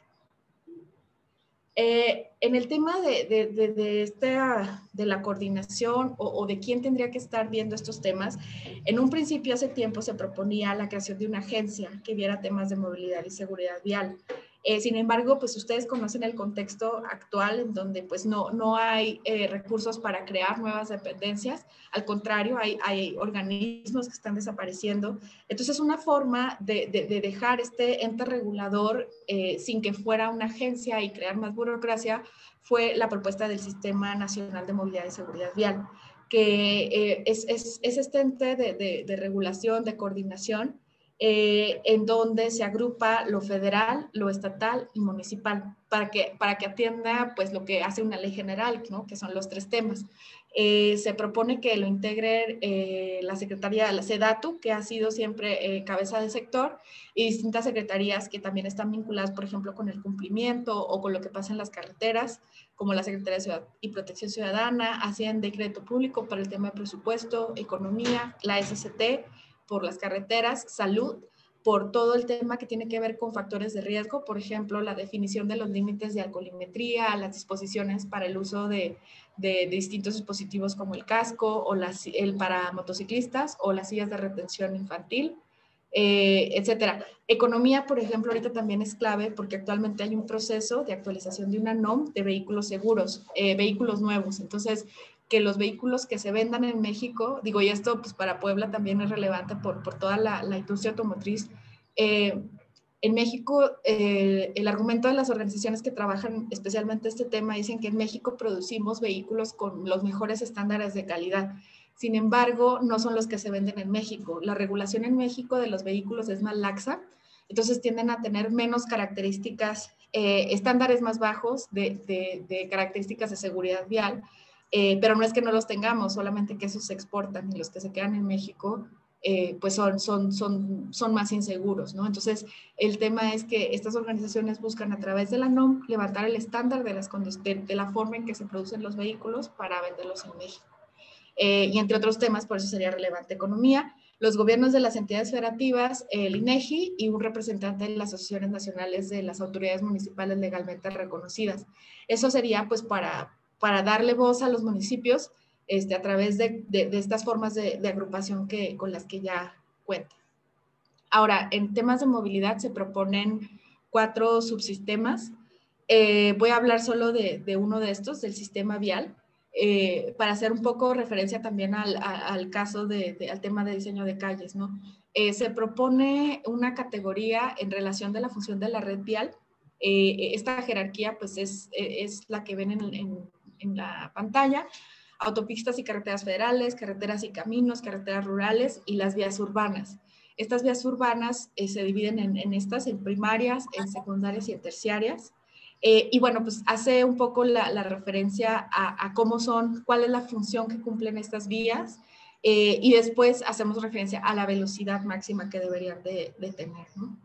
Eh, en el tema de, de, de, de, esta, de la coordinación o, o de quién tendría que estar viendo estos temas, en un principio hace tiempo se proponía la creación de una agencia que viera temas de movilidad y seguridad vial. Eh, sin embargo, pues ustedes conocen el contexto actual en donde pues no, no hay eh, recursos para crear nuevas dependencias, al contrario, hay, hay organismos que están desapareciendo. Entonces, una forma de, de, de dejar este ente regulador eh, sin que fuera una agencia y crear más burocracia fue la propuesta del Sistema Nacional de Movilidad y Seguridad Vial, que eh, es, es, es este ente de, de, de regulación, de coordinación, Eh, en donde se agrupa lo federal, lo estatal y municipal, para que, para que atienda pues lo que hace una ley general, ¿no? Que son los tres temas. Eh, se propone que lo integre eh, la Secretaría, la SEDATU, que ha sido siempre eh, cabeza de sector, y distintas secretarías que también están vinculadas, por ejemplo, con el cumplimiento o con lo que pasa en las carreteras, como la Secretaría de Ciudad y Protección Ciudadana, Hacienda y Crédito Público para el tema de presupuesto, economía, la S C T, por las carreteras, salud, por todo el tema que tiene que ver con factores de riesgo, por ejemplo, la definición de los límites de alcoholimetría, las disposiciones para el uso de, de, de distintos dispositivos como el casco o las, el para motociclistas o las sillas de retención infantil, eh, etcétera. Economía, por ejemplo, ahorita también es clave porque actualmente hay un proceso de actualización de una N O M de vehículos seguros, eh, vehículos nuevos. Entonces, que los vehículos que se vendan en México, digo, y esto pues para Puebla también es relevante por, por toda la, la industria automotriz, eh, en México eh, el argumento de las organizaciones que trabajan especialmente este tema dicen que en México producimos vehículos con los mejores estándares de calidad. Sin embargo, no son los que se venden en México. La regulación en México de los vehículos es más laxa, entonces tienden a tener menos características, eh, estándares más bajos de, de, de características de seguridad vial. Eh, pero no es que no los tengamos, solamente que esos se exportan y los que se quedan en México eh, pues son, son, son, son más inseguros, ¿no? Entonces, el tema es que estas organizaciones buscan a través de la N O M levantar el estándar de, las, de, de la forma en que se producen los vehículos para venderlos en México. Eh, y entre otros temas, por eso sería relevante economía, los gobiernos de las entidades federativas, el INEGI y un representante de las asociaciones nacionales de las autoridades municipales legalmente reconocidas. Eso sería pues para para darle voz a los municipios este, a través de, de, de estas formas de, de agrupación que, con las que ya cuentan. Ahora, en temas de movilidad se proponen cuatro subsistemas. Eh, voy a hablar solo de, de uno de estos, del sistema vial, eh, para hacer un poco referencia también al, a, al caso, de, de, al tema de diseño de calles, ¿no? Eh, se propone una categoría en relación de la función de la red vial. Eh, esta jerarquía pues es, es la que ven en, en, en la pantalla: autopistas y carreteras federales, carreteras y caminos, carreteras rurales y las vías urbanas. Estas vías urbanas eh, se dividen en, en estas, en primarias, en secundarias y en terciarias. Eh, y bueno, pues hace un poco la, la referencia a, a cómo son, cuál es la función que cumplen estas vías, eh, y después hacemos referencia a la velocidad máxima que deberían de, de tener, ¿no?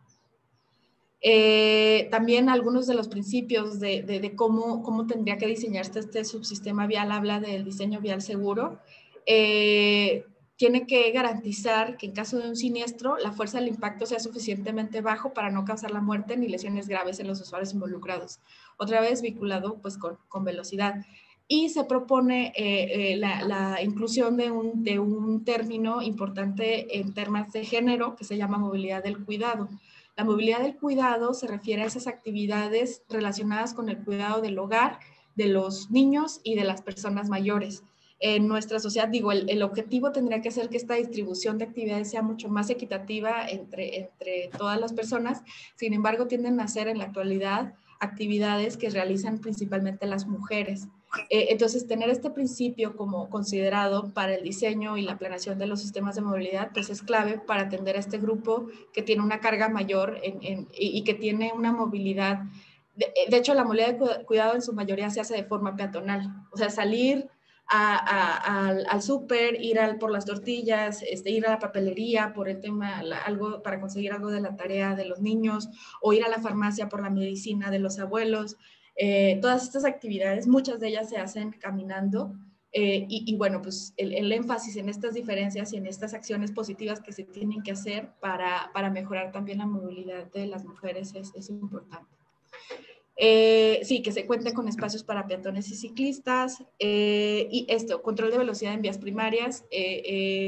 Eh, también algunos de los principios de, de, de cómo, cómo tendría que diseñarse este subsistema vial, habla del diseño vial seguro. Eh, tiene que garantizar que en caso de un siniestro la fuerza del impacto sea suficientemente bajo para no causar la muerte ni lesiones graves en los usuarios involucrados. Otra vez vinculado pues con, con velocidad. Y se propone eh, eh, la, la, inclusión de un, de un término importante en términos de género que se llama movilidad del cuidado. La movilidad del cuidado se refiere a esas actividades relacionadas con el cuidado del hogar, de los niños y de las personas mayores. En nuestra sociedad, digo, el, el objetivo tendría que ser que esta distribución de actividades sea mucho más equitativa entre, entre todas las personas. Sin embargo, tienden a ser en la actualidad actividades que realizan principalmente las mujeres. Eh, entonces, tener este principio como considerado para el diseño y la planeación de los sistemas de movilidad, pues es clave para atender a este grupo que tiene una carga mayor en, en, y, y que tiene una movilidad. De, de hecho, la movilidad de cuidado en su mayoría se hace de forma peatonal. O sea, salir a, a, al, al súper, ir al, por las tortillas, este, ir a la papelería por el tema, la, algo, para conseguir algo de la tarea de los niños, o ir a la farmacia por la medicina de los abuelos. Eh, todas estas actividades, muchas de ellas se hacen caminando, eh, y, y bueno, pues el, el énfasis en estas diferencias y en estas acciones positivas que se tienen que hacer para, para mejorar también la movilidad de las mujeres es, es importante. Eh, sí, que se cuente con espacios para peatones y ciclistas, eh, y esto, control de velocidad en vías primarias. Eh, eh,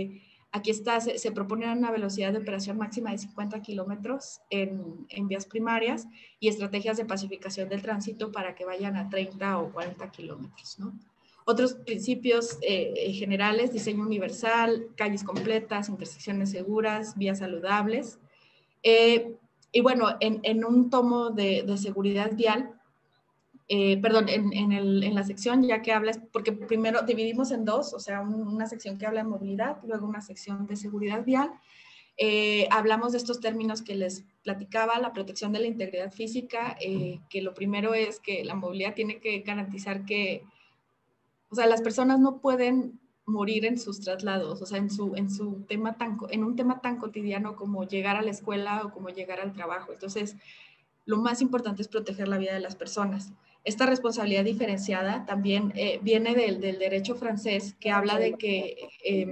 Aquí está, se, se propone una velocidad de operación máxima de cincuenta kilómetros en, en vías primarias y estrategias de pacificación del tránsito para que vayan a treinta o cuarenta kilómetros, ¿no? Otros principios eh, generales: diseño universal, calles completas, intersecciones seguras, vías saludables. Eh, y bueno, en, en un tomo de, de seguridad vial, Eh, perdón, en, en, el, en la sección ya que hablas, porque primero dividimos en dos, o sea, un, una sección que habla de movilidad, luego una sección de seguridad vial. Eh, hablamos de estos términos que les platicaba: la protección de la integridad física, eh, que lo primero es que la movilidad tiene que garantizar que, o sea, las personas no pueden morir en sus traslados, o sea, en, su, en, su tema tan, en un tema tan cotidiano como llegar a la escuela o como llegar al trabajo. Entonces, lo más importante es proteger la vida de las personas. Esta responsabilidad diferenciada también eh, viene del, del derecho francés, que habla de que eh,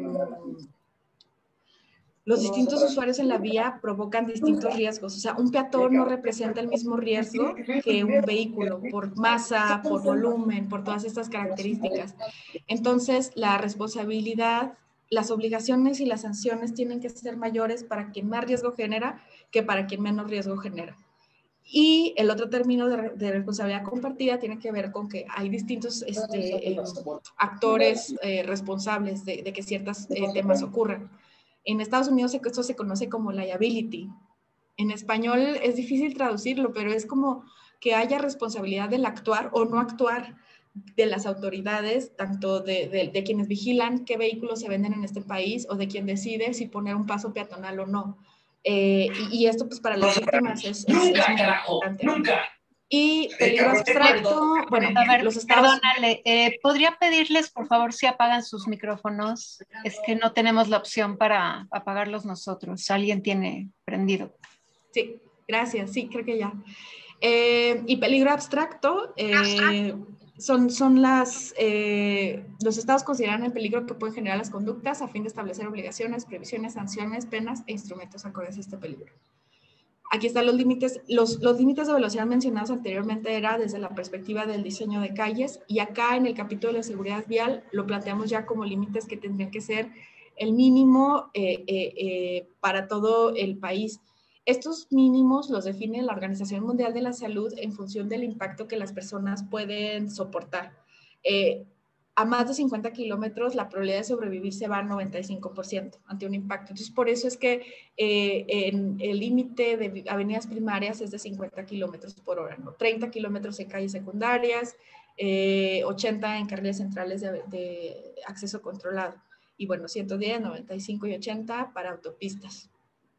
los distintos usuarios en la vía provocan distintos riesgos. O sea, un peatón no representa el mismo riesgo que un vehículo por masa, por volumen, por todas estas características. Entonces, la responsabilidad, las obligaciones y las sanciones tienen que ser mayores para quien más riesgo genera que para quien menos riesgo genera. Y el otro término de, de responsabilidad compartida tiene que ver con que hay distintos este, eh, actores eh, responsables de, de que ciertos eh, temas ocurran. En Estados Unidos esto se conoce como liability. En español es difícil traducirlo, pero es como que haya responsabilidad del actuar o no actuar de las autoridades, tanto de, de, de quienes vigilan qué vehículos se venden en este país o de quien decide si poner un paso peatonal o no. Eh, y, y esto pues para las víctimas es, es, ¡Nunca, es muy carajo! importante. ¡Nunca! Y peligro abstracto, bueno, A ver, los estados... perdónale, eh, ¿podría pedirles por favor si apagan sus micrófonos? Es que no tenemos la opción para apagarlos nosotros. Alguien tiene prendido. Sí, gracias, sí, creo que ya. Eh, y peligro abstracto eh, son, son las, eh, los estados consideran el peligro que pueden generar las conductas a fin de establecer obligaciones, previsiones, sanciones, penas e instrumentos acordes a este peligro. Aquí están los límites. Los, los límites de velocidad mencionados anteriormente era desde la perspectiva del diseño de calles, y acá en el capítulo de seguridad vial lo planteamos ya como límites que tendrían que ser el mínimo eh, eh, eh, para todo el país. Estos mínimos los define la Organización Mundial de la Salud en función del impacto que las personas pueden soportar. Eh, a más de cincuenta kilómetros, la probabilidad de sobrevivir se va al noventa y cinco por ciento ante un impacto. Entonces, por eso es que eh, en el límite de avenidas primarias es de cincuenta kilómetros por hora, ¿no? treinta kilómetros en calles secundarias, eh, ochenta en carriles centrales de, de acceso controlado. Y bueno, ciento diez, noventa y cinco y ochenta para autopistas.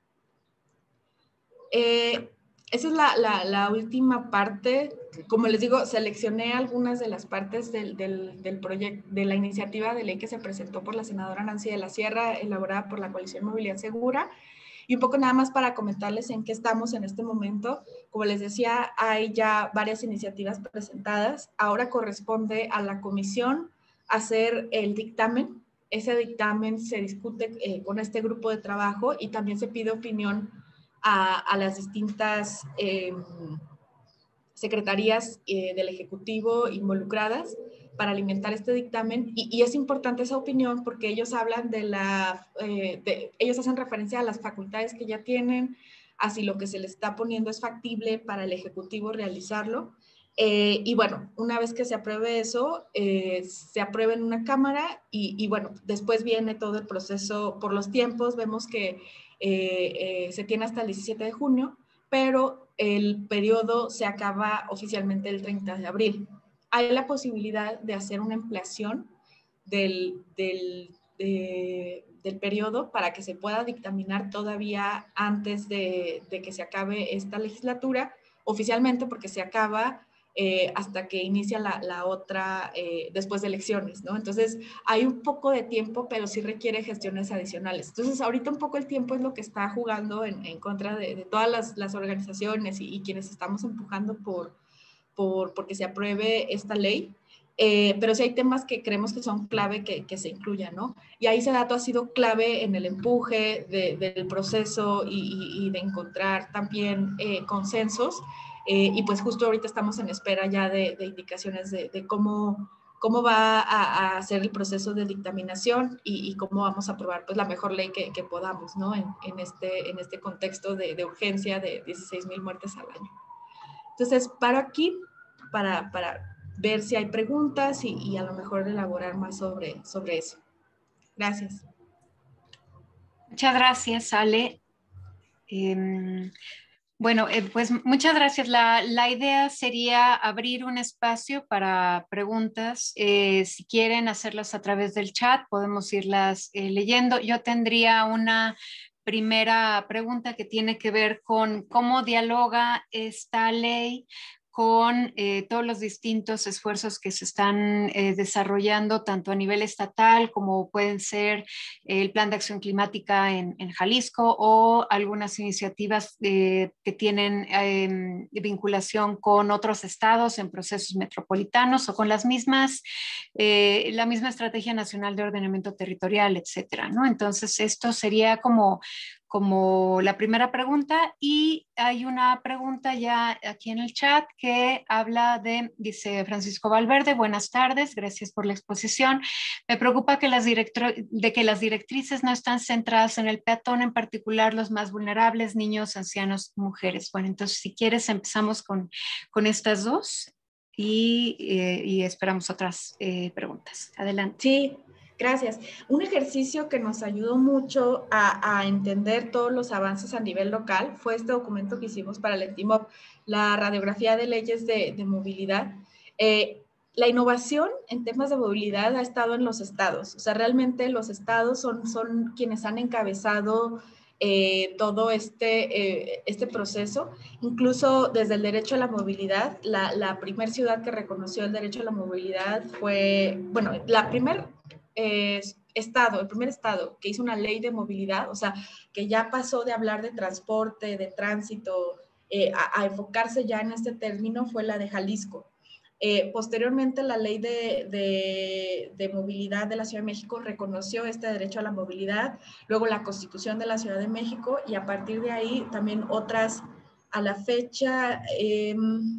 Eh, esa es la, la, la última parte. Como les digo, seleccioné algunas de las partes del, del, del proyecto, de la iniciativa de ley que se presentó por la senadora Nancy de la Sierra, elaborada por la Coalición Movilidad Segura, y un poco nada más para comentarles en qué estamos en este momento. Como les decía, hay ya varias iniciativas presentadas. Ahora corresponde a la comisión hacer el dictamen. Ese dictamen se discute eh, con este grupo de trabajo y también se pide opinión A, a las distintas eh, secretarías eh, del Ejecutivo involucradas para alimentar este dictamen, y, y es importante esa opinión porque ellos hablan de la, eh, de, ellos hacen referencia a las facultades que ya tienen, a si lo que se les está poniendo es factible para el Ejecutivo realizarlo. Eh, y bueno, una vez que se apruebe eso, eh, se aprueba en una Cámara y, y bueno, después viene todo el proceso por los tiempos. Vemos que eh, eh, se tiene hasta el diecisiete de junio, pero el periodo se acaba oficialmente el treinta de abril. Hay la posibilidad de hacer una ampliación del, del, de, del periodo para que se pueda dictaminar todavía antes de, de que se acabe esta legislatura oficialmente, porque se acaba eh, hasta que inicia la, la otra eh, después de elecciones, ¿no? Entonces hay un poco de tiempo, pero sí requiere gestiones adicionales. Entonces ahorita un poco el tiempo es lo que está jugando en, en contra de, de todas las, las organizaciones y, y quienes estamos empujando por, por porque se apruebe esta ley. Eh, pero sí hay temas que creemos que son clave que, que se incluyan, ¿no? Y ahí ese dato ha sido clave en el empuje de, del proceso y, y, y de encontrar también eh, consensos. Eh, y pues justo ahorita estamos en espera ya de, de indicaciones de, de cómo cómo va a, a ser el proceso de dictaminación y, y cómo vamos a aprobar pues, la mejor ley que, que podamos, ¿no? En, en, este, en este contexto de, de urgencia de dieciséis mil muertes al año. Entonces, paro aquí para, para ver si hay preguntas y, y a lo mejor elaborar más sobre, sobre eso. Gracias. Muchas gracias, Ale. Eh, bueno, eh, pues muchas gracias. La, la idea sería abrir un espacio para preguntas. Eh, si quieren hacerlas a través del chat, podemos irlas eh, leyendo. Yo tendría una primera pregunta que tiene que ver con cómo dialoga esta ley con eh, todos los distintos esfuerzos que se están eh, desarrollando tanto a nivel estatal como pueden ser el Plan de Acción Climática en, en Jalisco o algunas iniciativas eh, que tienen eh, vinculación con otros estados en procesos metropolitanos o con las mismas, eh, la misma Estrategia Nacional de Ordenamiento Territorial, etcétera, ¿no? Entonces, esto sería como como la primera pregunta y hay una pregunta ya aquí en el chat que habla de, dice Francisco Valverde, buenas tardes, gracias por la exposición. Me preocupa que las de que las directrices no están centradas en el peatón, en particular los más vulnerables, niños, ancianos, mujeres. Bueno, entonces si quieres empezamos con, con estas dos y, eh, y esperamos otras eh, preguntas. Adelante. Sí. Gracias. Un ejercicio que nos ayudó mucho a, a, entender todos los avances a nivel local fue este documento que hicimos para el ENTIMOP, la radiografía de leyes de, de movilidad. Eh, la innovación en temas de movilidad ha estado en los estados. O sea, realmente los estados son, son quienes han encabezado eh, todo este, eh, este proceso. Incluso desde el derecho a la movilidad, la, la primera ciudad que reconoció el derecho a la movilidad fue, bueno, la primera Eh, estado, el primer estado que hizo una ley de movilidad, o sea, que ya pasó de hablar de transporte, de tránsito, eh, a, a enfocarse ya en este término, fue la de Jalisco. Eh, posteriormente, la ley de, de, de movilidad de la Ciudad de México reconoció este derecho a la movilidad, luego la Constitución de la Ciudad de México y a partir de ahí también otras, a la fecha, eh,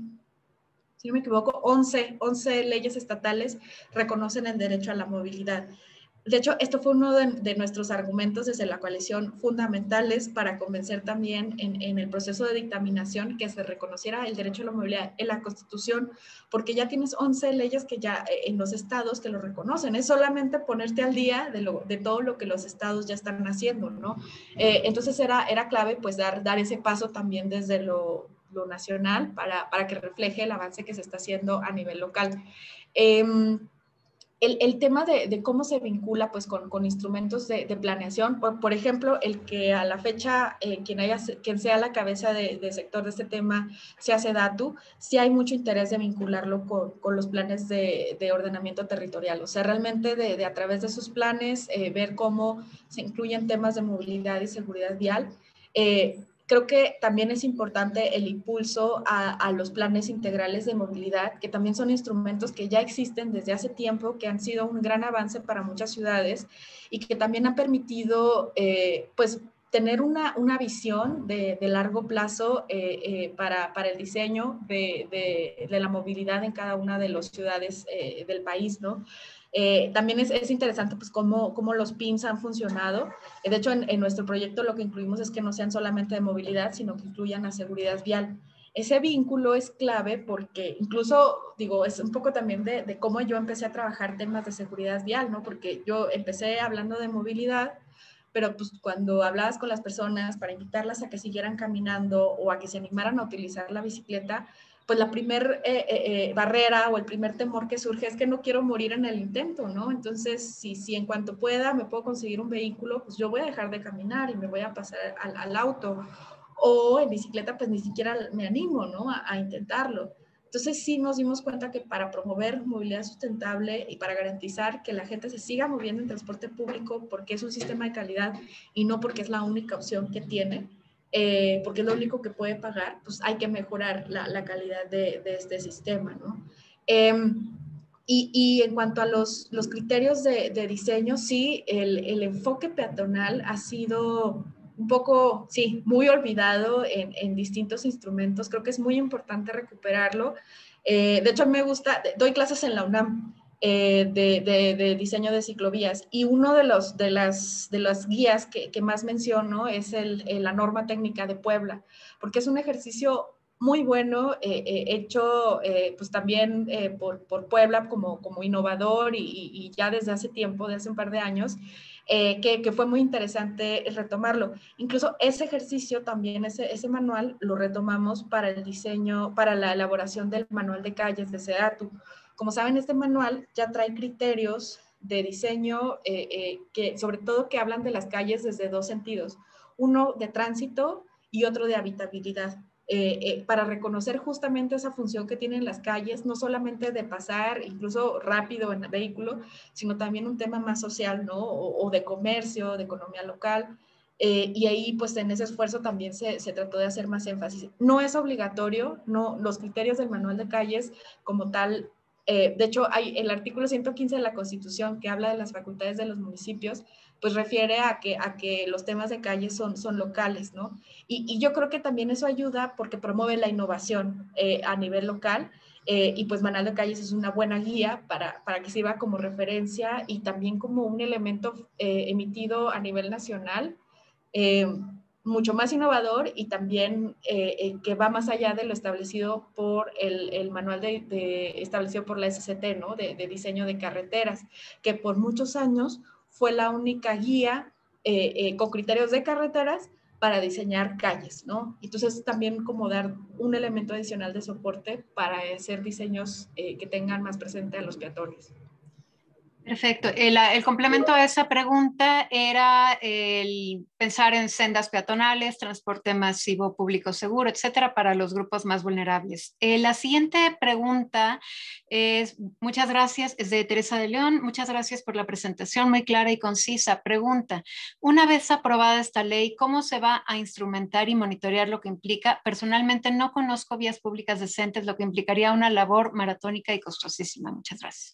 si no me equivoco, once, once leyes estatales reconocen el derecho a la movilidad. De hecho, esto fue uno de, de nuestros argumentos desde la coalición fundamentales para convencer también en, en el proceso de dictaminación que se reconociera el derecho a la movilidad en la Constitución, porque ya tienes once leyes que ya en los estados que lo reconocen. Es solamente ponerte al día de, lo, de todo lo que los estados ya están haciendo, ¿no? Eh, entonces era, era clave pues dar, dar ese paso también desde lo lo nacional para, para que refleje el avance que se está haciendo a nivel local. Eh, el, el tema de, de cómo se vincula pues, con, con instrumentos de, de planeación, por, por ejemplo, el que a la fecha eh, quien, haya, quien sea la cabeza de, de sector de este tema sea SEDATU, sí hay mucho interés de vincularlo con, con los planes de, de ordenamiento territorial, o sea, realmente de, de a través de sus planes eh, ver cómo se incluyen temas de movilidad y seguridad vial. Eh, Creo que también es importante el impulso a, a los planes integrales de movilidad, que también son instrumentos que ya existen desde hace tiempo, que han sido un gran avance para muchas ciudades y que también han permitido, eh, pues, tener una, una visión de, de largo plazo eh, eh, para, para el diseño de, de, de la movilidad en cada una de las ciudades eh, del país, ¿no? Eh, también es, es interesante pues cómo, cómo los P I Ms han funcionado. Eh, de hecho, en, en nuestro proyecto lo que incluimos es que no sean solamente de movilidad, sino que incluyan la seguridad vial. Ese vínculo es clave porque incluso, digo, es un poco también de, de cómo yo empecé a trabajar temas de seguridad vial, ¿no? Porque yo empecé hablando de movilidad, pero pues cuando hablabas con las personas para invitarlas a que siguieran caminando o a que se animaran a utilizar la bicicleta, pues la primer eh, eh, barrera o el primer temor que surge es que no quiero morir en el intento, ¿no? Entonces, si, si en cuanto pueda me puedo conseguir un vehículo, pues yo voy a dejar de caminar y me voy a pasar al, al auto. O en bicicleta, pues ni siquiera me animo, ¿no? A, a intentarlo. Entonces, sí nos dimos cuenta que para promover movilidad sustentable y para garantizar que la gente se siga moviendo en transporte público porque es un sistema de calidad y no porque es la única opción que tiene, eh, porque es lo único que puede pagar, pues hay que mejorar la, la calidad de, de este sistema, ¿no? Eh, y, y en cuanto a los, los criterios de, de diseño, sí, el, el enfoque peatonal ha sido un poco, sí, muy olvidado en, en distintos instrumentos. Creo que es muy importante recuperarlo. Eh, de hecho, me gusta, doy clases en la UNAM eh, de, de, de diseño de ciclovías. Y uno de, los, de, las, de las guías que, que más menciono es el, el, la norma técnica de Puebla, porque es un ejercicio muy bueno, eh, eh, hecho eh, pues también eh, por, por Puebla como, como innovador y, y ya desde hace tiempo, de hace un par de años, eh, que, que fue muy interesante retomarlo. Incluso ese ejercicio también, ese, ese manual, lo retomamos para el diseño, para la elaboración del manual de calles de SEDATU. Como saben, este manual ya trae criterios de diseño, eh, eh, que sobre todo que hablan de las calles desde dos sentidos, uno de tránsito y otro de habitabilidad. Eh, eh, para reconocer justamente esa función que tienen las calles, no solamente de pasar incluso rápido en el vehículo, sino también un tema más social, ¿no? O, o de comercio, de economía local. Eh, y ahí, pues, en ese esfuerzo también se, se trató de hacer más énfasis. No es obligatorio, no, los criterios del manual de calles como tal. Eh, de hecho, hay el artículo ciento quince de la Constitución que habla de las facultades de los municipios, pues refiere a que, a que los temas de calle son, son locales, ¿no? Y, y yo creo que también eso ayuda porque promueve la innovación eh, a nivel local, eh, y pues Manual de Calles es una buena guía para, para que sirva como referencia y también como un elemento eh, emitido a nivel nacional, eh, mucho más innovador y también eh, eh, que va más allá de lo establecido por el, el manual de, de, establecido por la S C T, ¿no? de, de diseño de carreteras, que por muchos años fue la única guía eh, eh, con criterios de carreteras para diseñar calles, ¿no? Entonces también como dar un elemento adicional de soporte para hacer diseños eh, que tengan más presente a los peatones. Perfecto. El, el complemento a esa pregunta era el pensar en sendas peatonales, transporte masivo público seguro, etcétera, para los grupos más vulnerables. Eh, la siguiente pregunta es, muchas gracias, es de Teresa de León. Muchas gracias por la presentación muy clara y concisa. Pregunta, una vez aprobada esta ley, ¿cómo se va a instrumentar y monitorear lo que implica? Personalmente no conozco vías públicas decentes, lo que implicaría una labor maratónica y costosísima. Muchas gracias.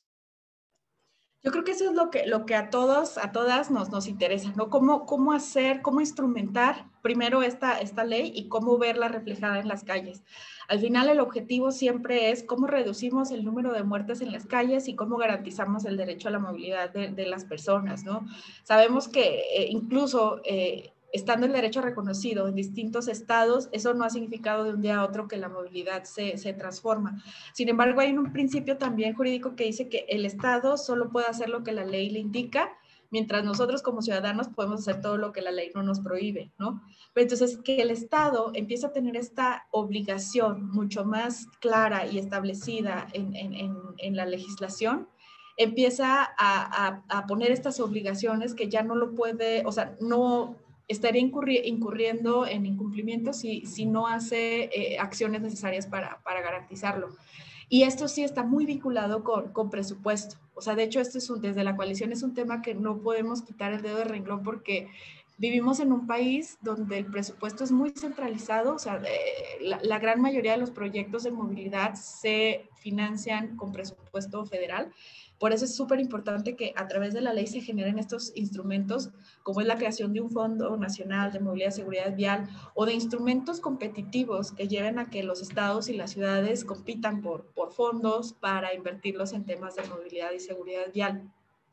Yo creo que eso es lo que, lo que a todos, a todas nos, nos interesa, ¿no? Cómo, cómo hacer, cómo instrumentar primero esta, esta ley y cómo verla reflejada en las calles. Al final el objetivo siempre es cómo reducimos el número de muertes en las calles y cómo garantizamos el derecho a la movilidad de, de las personas, ¿no? Sabemos que eh, incluso eh, estando el derecho reconocido en distintos estados, eso no ha significado de un día a otro que la movilidad se, se transforma. Sin embargo, hay un principio también jurídico que dice que el Estado solo puede hacer lo que la ley le indica, mientras nosotros como ciudadanos podemos hacer todo lo que la ley no nos prohíbe, ¿no? Pero entonces que el Estado empieza a tener esta obligación mucho más clara y establecida en, en, en, en la legislación, empieza a, a, a poner estas obligaciones que ya no lo puede, o sea, no estaría incurri incurriendo en incumplimiento si, si no hace eh, acciones necesarias para, para garantizarlo. Y esto sí está muy vinculado con, con presupuesto. O sea, de hecho, esto es un, desde la coalición es un tema que no podemos quitar el dedo de renglón porque vivimos en un país donde el presupuesto es muy centralizado. O sea, eh, la, la gran mayoría de los proyectos de movilidad se financian con presupuesto federal. Por eso es súper importante que a través de la ley se generen estos instrumentos, como es la creación de un Fondo Nacional de Movilidad y Seguridad Vial, o de instrumentos competitivos que lleven a que los estados y las ciudades compitan por, por fondos para invertirlos en temas de movilidad y seguridad vial.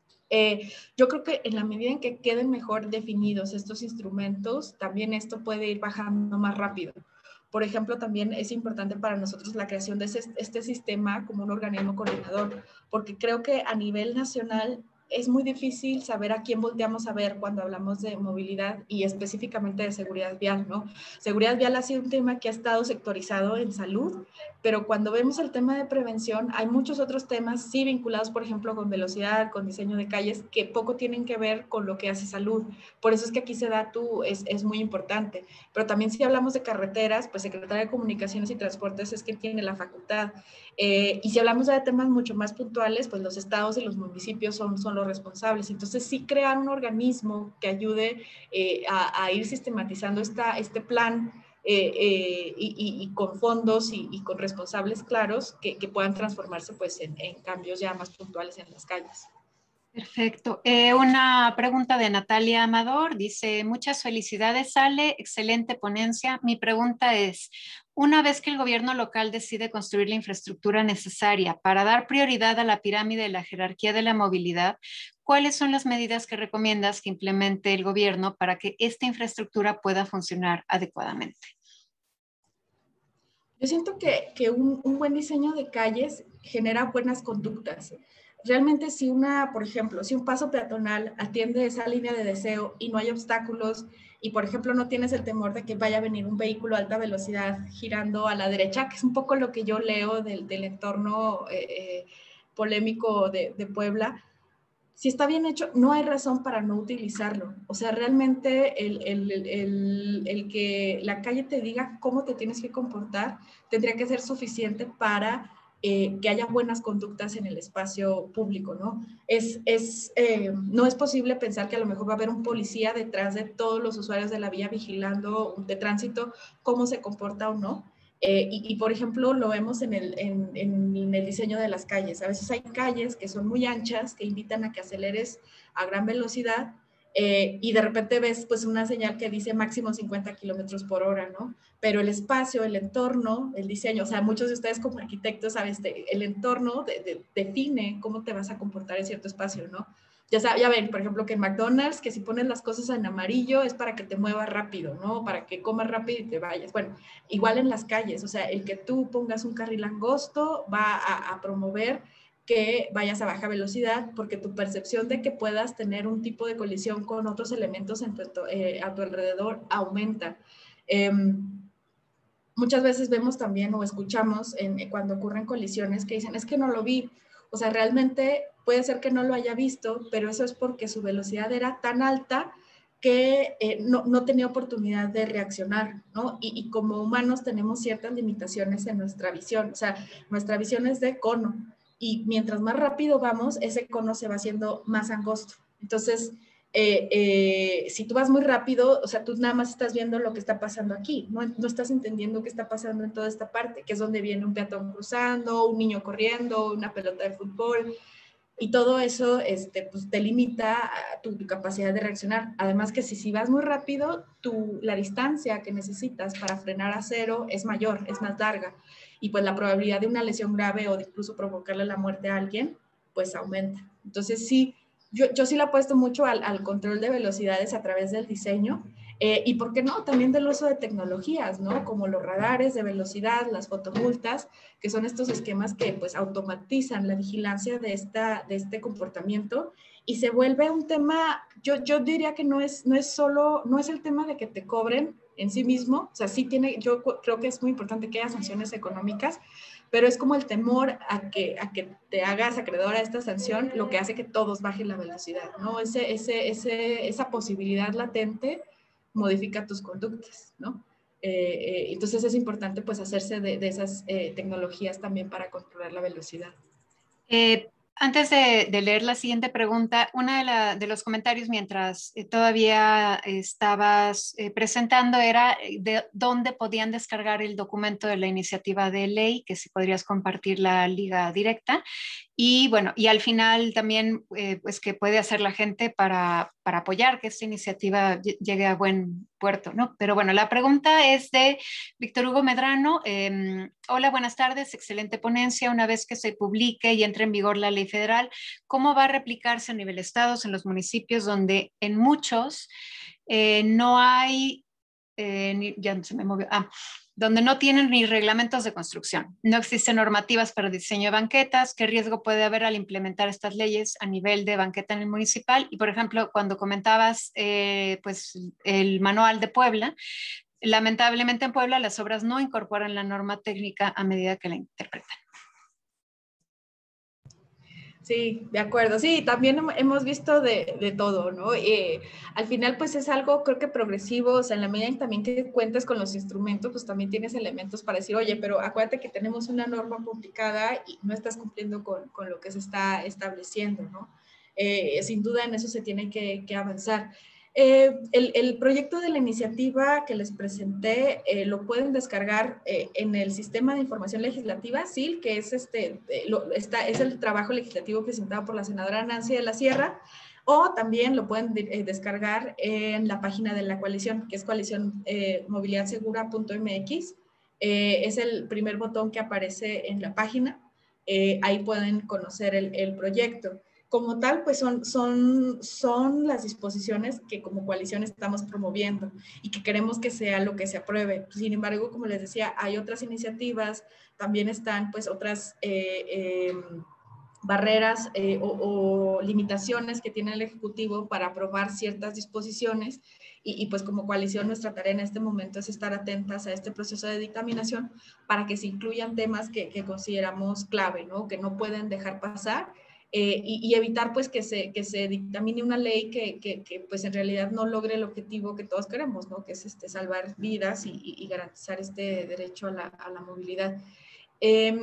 Eh, yo creo que en la medida en que queden mejor definidos estos instrumentos, también esto puede ir bajando más rápido. Por ejemplo, también es importante para nosotros la creación de este, este sistema como un organismo coordinador, porque creo que a nivel nacional es muy difícil saber a quién volteamos a ver cuando hablamos de movilidad y específicamente de seguridad vial, ¿no? Seguridad vial ha sido un tema que ha estado sectorizado en salud, pero cuando vemos el tema de prevención, hay muchos otros temas, sí vinculados, por ejemplo, con velocidad, con diseño de calles, que poco tienen que ver con lo que hace salud. Por eso es que aquí SEDATU es, es muy importante. Pero también si hablamos de carreteras, pues Secretaría de Comunicaciones y Transportes es quien tiene la facultad. Eh, y si hablamos de temas mucho más puntuales, pues los estados y los municipios son, son los responsables. Entonces, sí crear un organismo que ayude eh, a, a ir sistematizando esta, este plan eh, eh, y, y, y con fondos y, y con responsables claros que, que puedan transformarse pues en, en cambios ya más puntuales en las calles. Perfecto. Eh, una pregunta de Natalia Amador. Dice, muchas felicidades, Ale. Excelente ponencia. Mi pregunta es, Una vez que el gobierno local decide construir la infraestructura necesaria para dar prioridad a la pirámide de la jerarquía de la movilidad, ¿cuáles son las medidas que recomiendas que implemente el gobierno para que esta infraestructura pueda funcionar adecuadamente? Yo siento que, que un, un buen diseño de calles genera buenas conductas. Realmente si una, por ejemplo, si un paso peatonal atiende esa línea de deseo y no hay obstáculos y, por ejemplo, no tienes el temor de que vaya a venir un vehículo a alta velocidad girando a la derecha, que es un poco lo que yo leo del, del entorno eh, eh, polémico de, de Puebla, si está bien hecho, no hay razón para no utilizarlo. O sea, realmente el, el, el, el, que la calle te diga cómo te tienes que comportar tendría que ser suficiente para eh, que haya buenas conductas en el espacio público, ¿no? Es, es, eh, no es posible pensar que a lo mejor va a haber un policía detrás de todos los usuarios de la vía vigilando de tránsito cómo se comporta o no. Eh, y, y, por ejemplo, lo vemos en el, en, en el diseño de las calles. A veces hay calles que son muy anchas, que invitan a que aceleres a gran velocidad eh, y de repente ves pues una señal que dice máximo cincuenta kilómetros por hora, ¿no? Pero el espacio, el entorno, el diseño, o sea, muchos de ustedes como arquitectos, ¿sabes? El entorno de, de, define cómo te vas a comportar en cierto espacio, ¿no? Ya, saben, ya ven, por ejemplo, que en McDonald's, que si pones las cosas en amarillo es para que te muevas rápido, ¿no? Para que comas rápido y te vayas. Bueno, igual en las calles, o sea, el que tú pongas un carril angosto va a, a promover que vayas a baja velocidad porque tu percepción de que puedas tener un tipo de colisión con otros elementos en tu, eh, a tu alrededor aumenta. Eh, muchas veces vemos también o escuchamos en, cuando ocurren colisiones que dicen, es que no lo vi. O sea, realmente puede ser que no lo haya visto, pero eso es porque su velocidad era tan alta que eh, no, no tenía oportunidad de reaccionar, ¿no? Y, y como humanos tenemos ciertas limitaciones en nuestra visión, o sea, nuestra visión es de cono, y mientras más rápido vamos, ese cono se va haciendo más angosto. Entonces, eh, eh, si tú vas muy rápido, o sea, tú nada más estás viendo lo que está pasando aquí, no, no estás entendiendo qué está pasando en toda esta parte, que es donde viene un peatón cruzando, un niño corriendo, una pelota de fútbol, y todo eso este, pues, te limita a tu, tu capacidad de reaccionar. Además que si, si vas muy rápido, tu, la distancia que necesitas para frenar a cero es mayor, es más larga. Y pues la probabilidad de una lesión grave o de incluso provocarle la muerte a alguien, pues aumenta. Entonces sí, yo, yo sí le apuesto mucho al, al control de velocidades a través del diseño. Eh, y por qué no, también del uso de tecnologías, ¿no? Como los radares de velocidad, las fotomultas, que son estos esquemas que pues automatizan la vigilancia de, esta, de este comportamiento y se vuelve un tema, yo, yo diría que no es, no es solo, no es el tema de que te cobren en sí mismo, o sea, sí tiene, yo creo que es muy importante que haya sanciones económicas, pero es como el temor a que, a que te hagas acreedor a esta sanción, lo que hace que todos bajen la velocidad, ¿no? Ese, ese, ese, esa posibilidad latente modifica tus conductas, ¿no? Eh, eh, entonces es importante pues hacerse de, de esas eh, tecnologías también para controlar la velocidad. Eh, antes de, de leer la siguiente pregunta, uno de, la, de los comentarios mientras eh, todavía estabas eh, presentando era de dónde podían descargar el documento de la iniciativa de ley, que si podrías compartir la liga directa. Y bueno, y al final también, eh, pues, ¿qué puede hacer la gente para, para apoyar que esta iniciativa llegue a buen puerto, ¿no? Pero bueno, la pregunta es de Víctor Hugo Medrano. Eh, Hola, buenas tardes, excelente ponencia. Una vez que se publique y entre en vigor la ley federal, ¿cómo va a replicarse a nivel estados en los municipios donde en muchos eh, no hay, eh, ni, ya se me movió, ah, donde no tienen ni reglamentos de construcción, no existen normativas para diseño de banquetas? ¿Qué riesgo puede haber al implementar estas leyes a nivel de banqueta en el municipal? Y por ejemplo, cuando comentabas eh, pues el manual de Puebla, lamentablemente en Puebla las obras no incorporan la norma técnica a medida que la interpretan. Sí, de acuerdo. Sí, también hemos visto de, de todo, ¿no? Eh, al final, pues es algo, creo que progresivo, o sea, en la medida en también que cuentes con los instrumentos, pues también tienes elementos para decir, oye, pero acuérdate que tenemos una norma publicada y no estás cumpliendo con, con lo que se está estableciendo, ¿no? Eh, sin duda en eso se tiene que, que avanzar. Eh, el, el proyecto de la iniciativa que les presenté eh, lo pueden descargar eh, en el Sistema de Información Legislativa, S I L, que es, este, eh, lo, está, es el trabajo legislativo presentado por la senadora Nancy de la Sierra, o también lo pueden de, eh, descargar en la página de la coalición, que es coalición eh, movilidad segura punto m x. Eh, es el primer botón que aparece en la página. Eh, ahí pueden conocer el, el proyecto. Como tal, pues son, son, son las disposiciones que como coalición estamos promoviendo y que queremos que sea lo que se apruebe. Sin embargo, como les decía, hay otras iniciativas, también están pues otras eh, eh, barreras eh, o, o limitaciones que tiene el Ejecutivo para aprobar ciertas disposiciones y, y pues como coalición nuestra tarea en este momento es estar atentas a este proceso de dictaminación para que se incluyan temas que, que consideramos clave, ¿no? Que no pueden dejar pasar. Eh, y, y evitar pues que se, que se dictamine una ley que, que, que pues en realidad no logre el objetivo que todos queremos, ¿no? Que es este, salvar vidas y, y garantizar este derecho a la, a la movilidad. Eh,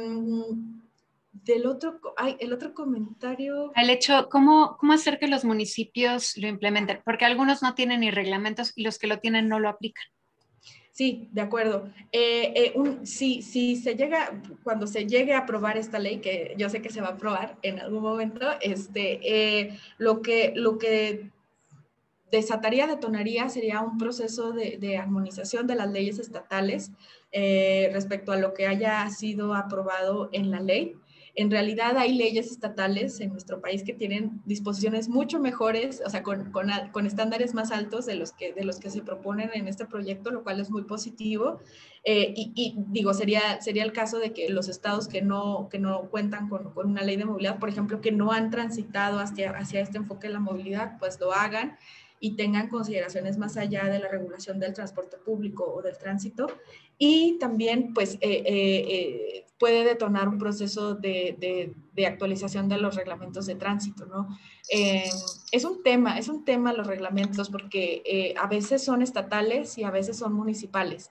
del otro, ay, el otro comentario. El hecho, ¿cómo, cómo hacer que los municipios lo implementen? Porque algunos no tienen ni reglamentos y los que lo tienen no lo aplican. Sí, de acuerdo. Eh, eh, un, sí, sí se llega, cuando se llegue a aprobar esta ley, que yo sé que se va a aprobar en algún momento, este, eh, lo, que, lo que desataría, detonaría, sería un proceso de, de armonización de las leyes estatales eh, respecto a lo que haya sido aprobado en la ley. En realidad hay leyes estatales en nuestro país que tienen disposiciones mucho mejores, o sea, con, con, con estándares más altos de los, que, de los que se proponen en este proyecto, lo cual es muy positivo. Eh, y, y digo, sería, sería el caso de que los estados que no, que no cuentan con, con una ley de movilidad, por ejemplo, que no han transitado hacia, hacia este enfoque de la movilidad, pues lo hagan y tengan consideraciones más allá de la regulación del transporte público o del tránsito. Y también, pues, eh, eh, eh, puede detonar un proceso de, de, de, actualización de los reglamentos de tránsito, ¿no? Eh, es un tema, es un tema los reglamentos porque eh, a veces son estatales y a veces son municipales.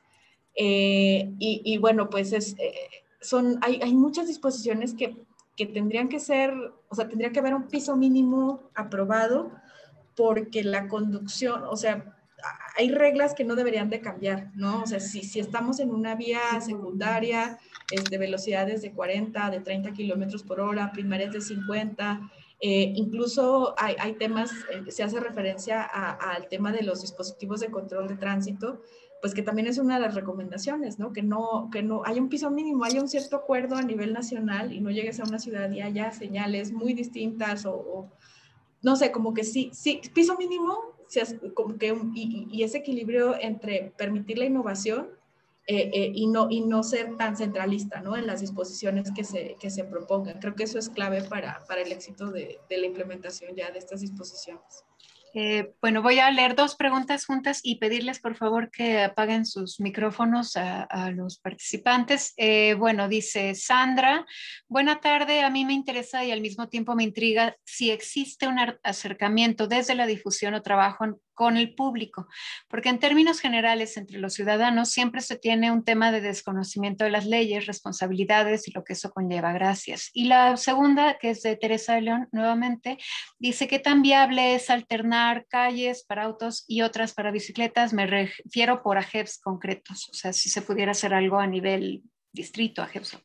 Eh, y, y, bueno, pues es, eh, son, hay, hay muchas disposiciones que, que tendrían que ser, o sea, tendría que haber un piso mínimo aprobado porque la conducción, o sea, hay reglas que no deberían de cambiar, ¿no? O sea, si, si estamos en una vía secundaria, este, velocidades de cuarenta, de treinta kilómetros por hora, primarias de cincuenta, eh, incluso hay, hay temas, eh, se hace referencia a, a, al tema de los dispositivos de control de tránsito, pues que también es una de las recomendaciones, ¿no? Que no, que no haya un piso mínimo, haya un cierto acuerdo a nivel nacional y no llegues a una ciudad y haya señales muy distintas o, o no sé, como que sí, sí, piso mínimo, como que, y, y ese equilibrio entre permitir la innovación eh, eh, y, no, y no ser tan centralista, ¿no? En las disposiciones que se, que se propongan. Creo que eso es clave para, para el éxito de, de la implementación ya de estas disposiciones. Eh, bueno, voy a leer dos preguntas juntas y pedirles por favor que apaguen sus micrófonos a, a los participantes. Eh, bueno, dice Sandra, buena tarde, a mí me interesa y al mismo tiempo me intriga si existe un acercamiento desde la difusión o trabajo en, con el público, porque en términos generales entre los ciudadanos siempre se tiene un tema de desconocimiento de las leyes, responsabilidades y lo que eso conlleva. Gracias. Y la segunda, que es de Teresa de León, nuevamente, dice que tan viable es alternar calles para autos y otras para bicicletas, me refiero por A G E Ps concretos, o sea, si se pudiera hacer algo a nivel distrito, A G E Ps.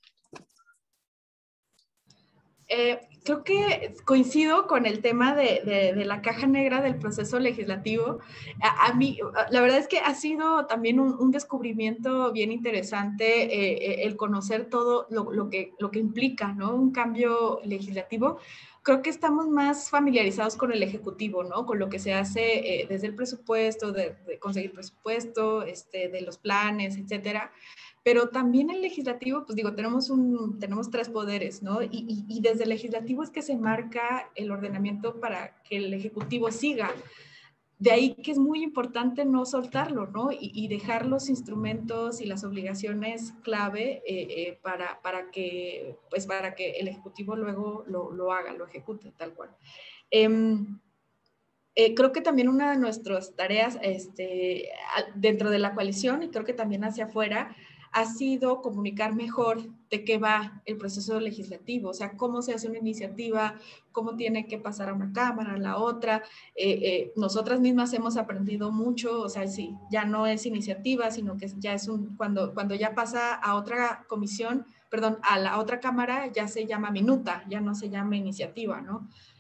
Eh, creo que coincido con el tema de, de, de la caja negra del proceso legislativo. A, a mí, la verdad es que ha sido también un, un descubrimiento bien interesante eh, el conocer todo lo, lo, que, lo que implica, ¿no? Un cambio legislativo. Creo que estamos más familiarizados con el Ejecutivo, ¿no? Con lo que se hace eh, desde el presupuesto, de, de conseguir presupuesto, este, de los planes, etcétera. Pero también el legislativo, pues digo, tenemos, un, tenemos tres poderes, ¿no? Y, y, y desde el legislativo es que se marca el ordenamiento para que el ejecutivo siga. De ahí que es muy importante no soltarlo, ¿no? Y, y dejar los instrumentos y las obligaciones clave eh, eh, para, para, que, pues para que el ejecutivo luego lo, lo haga, lo ejecute, tal cual. Eh, Eh, creo que también una de nuestras tareas este, dentro de la coalición y creo que también hacia afuera ha sido comunicar mejor de qué va el proceso legislativo, o sea, cómo se hace una iniciativa, cómo tiene que pasar a una cámara, a la otra. Eh, eh, nosotras mismas hemos aprendido mucho, o sea, sí, ya no es iniciativa, sino que ya es un, cuando, cuando ya pasa a otra comisión, perdón, a la otra cámara ya se llama minuta, ya no se llama iniciativa, ¿no?